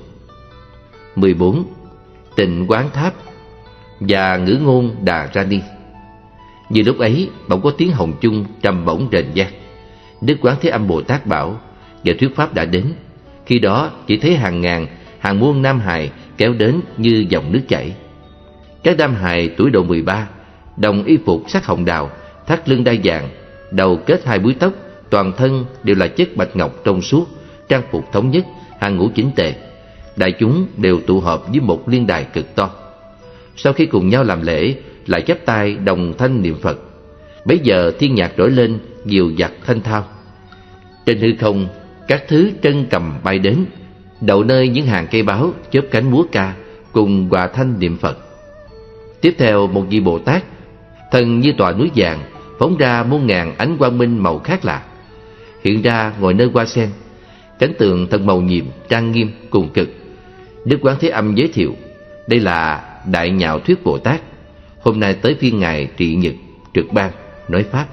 Mười bốn. Tịnh Quán Tháp và Ngữ Ngôn Đà Ra Ni. Như lúc ấy bỗng có tiếng hồng chung trầm bổng rền vang. Đức Quán Thế Âm Bồ Tát bảo giờ thuyết pháp đã đến. Khi đó chỉ thấy hàng ngàn hàng muôn nam hài kéo đến như dòng nước chảy. Các nam hài tuổi độ mười ba, đồng y phục sắc hồng đào, thắt lưng đai vàng, đầu kết hai búi tóc, toàn thân đều là chất bạch ngọc trong suốt, trang phục thống nhất, hàng ngũ chỉnh tề. Đại chúng đều tụ họp dưới một liên đài cực to. Sau khi cùng nhau làm lễ, lại chắp tay đồng thanh niệm Phật. Bấy giờ thiên nhạc trỗi lên, dìu dặt thanh thao. Trên hư không, các thứ trân cầm bay đến, đậu nơi những hàng cây báo chớp cánh múa ca, cùng hòa thanh niệm Phật. Tiếp theo một vị Bồ Tát, thân như tòa núi vàng, phóng ra muôn ngàn ánh quang minh màu khác lạ, hiện ra ngồi nơi hoa sen. Cảnh tượng thật màu nhiệm, trang nghiêm cùng cực. Đức Quán Thế Âm giới thiệu, đây là Đại Nhạo Thuyết Bồ Tát. Hôm nay tới phiên ngài trị nhật trực ban nói pháp.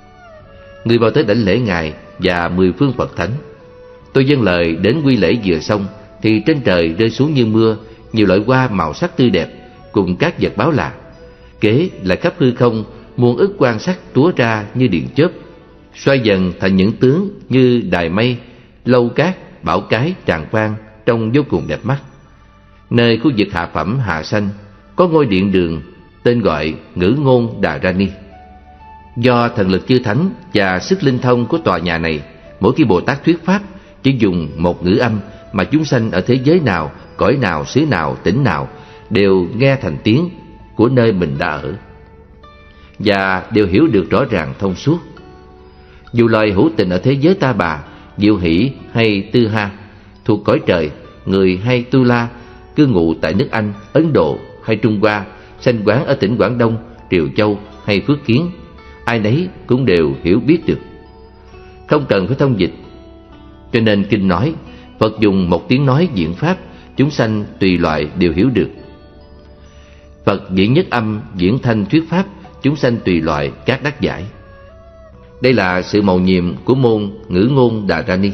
Người vào tới đảnh lễ ngài và mười phương Phật thánh. Tôi dâng lời đến quy lễ vừa xong thì trên trời rơi xuống như mưa nhiều loại hoa màu sắc tươi đẹp cùng các vật báo lạ. Kế là khắp hư không muôn ức quang sắc túa ra như điện chớp, xoay dần thành những tướng như đài mây, lâu cát, bảo cái tràn quang trông vô cùng đẹp mắt. Nơi khu vực hạ phẩm hạ sanh có ngôi điện đường tên gọi Ngữ Ngôn Đà Ra Ni. Do thần lực chư thánh và sức linh thông của tòa nhà này, mỗi khi Bồ Tát thuyết pháp chỉ dùng một ngữ âm mà chúng sanh ở thế giới nào, cõi nào, xứ nào, tỉnh nào đều nghe thành tiếng của nơi mình đã ở và đều hiểu được rõ ràng thông suốt. Dù loài hữu tình ở thế giới Ta Bà, Diệu Hỷ hay Tư Ha, thuộc cõi trời, người hay Tu La, cư ngụ tại nước Anh, Ấn Độ hay Trung Hoa, sanh quán ở tỉnh Quảng Đông, Triều Châu hay Phước Kiến, ai nấy cũng đều hiểu biết được, không cần phải thông dịch. Cho nên kinh nói Phật dùng một tiếng nói diễn pháp, chúng sanh tùy loại đều hiểu được. Phật diễn nhất âm, diễn thanh thuyết pháp, chúng sanh tùy loại các đắc giải. Đây là sự mầu nhiệm của môn Ngữ Ngôn Đà Ra Ni.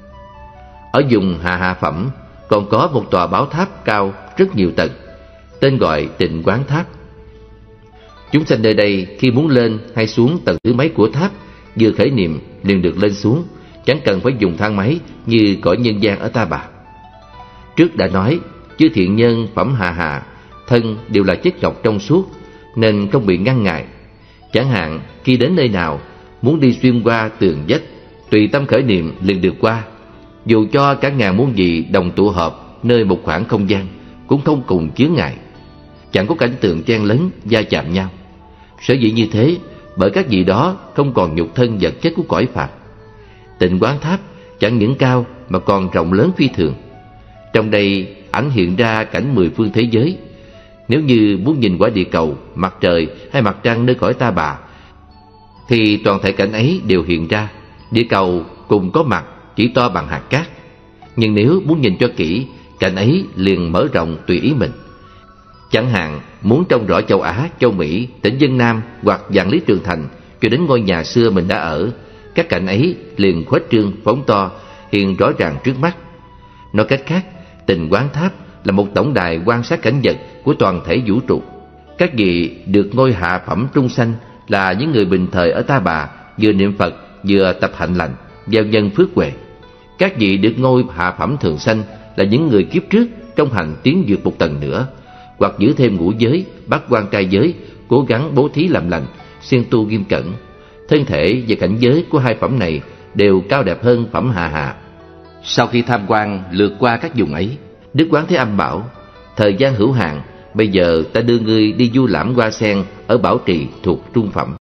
Ở vùng hạ hạ phẩm còn có một tòa bảo tháp cao rất nhiều tầng, tên gọi Tịnh Quán Tháp. Chúng sanh nơi đây khi muốn lên hay xuống tầng thứ mấy của tháp, vừa khởi niệm liền được lên xuống, chẳng cần phải dùng thang máy như cõi nhân gian ở Ta Bà. Trước đã nói, chư thiện nhân phẩm hạ hạ thân đều là chất ngọc trong suốt, nên không bị ngăn ngại. Chẳng hạn khi đến nơi nào muốn đi xuyên qua tường vách, tùy tâm khởi niệm liền được qua. Dù cho cả ngàn muôn vị đồng tụ họp nơi một khoảng không gian cũng không cùng chướng ngại, chẳng có cảnh tượng chen lấn va chạm nhau. Sở dĩ như thế bởi các vị đó không còn nhục thân vật chất của cõi phàm. Tịnh Quán Tháp chẳng những cao mà còn rộng lớn phi thường. Trong đây ảnh hiện ra cảnh mười phương thế giới. Nếu như muốn nhìn qua địa cầu, mặt trời hay mặt trăng nơi cõi Ta Bà, thì toàn thể cảnh ấy đều hiện ra. Địa cầu cùng có mặt chỉ to bằng hạt cát. Nhưng nếu muốn nhìn cho kỹ, cảnh ấy liền mở rộng tùy ý mình. Chẳng hạn muốn trông rõ châu Á, châu Mỹ, tỉnh Vân Nam hoặc Vạn Lý Trường Thành cho đến ngôi nhà xưa mình đã ở, các cảnh ấy liền khuếch trương phóng to, hiện rõ ràng trước mắt. Nói cách khác, Tịnh Quán Tháp là một tổng đài quan sát cảnh vật của toàn thể vũ trụ. Các vị được ngôi hạ phẩm trung sanh là những người bình thời ở Ta Bà, vừa niệm Phật vừa tập hạnh lành, gieo nhân phước huệ. Các vị được ngôi hạ phẩm thường sanh là những người kiếp trước trong hành tiến vượt một tầng nữa, hoặc giữ thêm ngũ giới, bát quan trai giới, cố gắng bố thí làm lành, siêng tu nghiêm cẩn. Thân thể và cảnh giới của hai phẩm này đều cao đẹp hơn phẩm hạ hạ. Sau khi tham quan lượt qua các vùng ấy, Đức Quán Thế Âm bảo: thời gian hữu hạn, bây giờ ta đưa ngươi đi du lãm hoa sen ở Bảo Trì thuộc trung phẩm.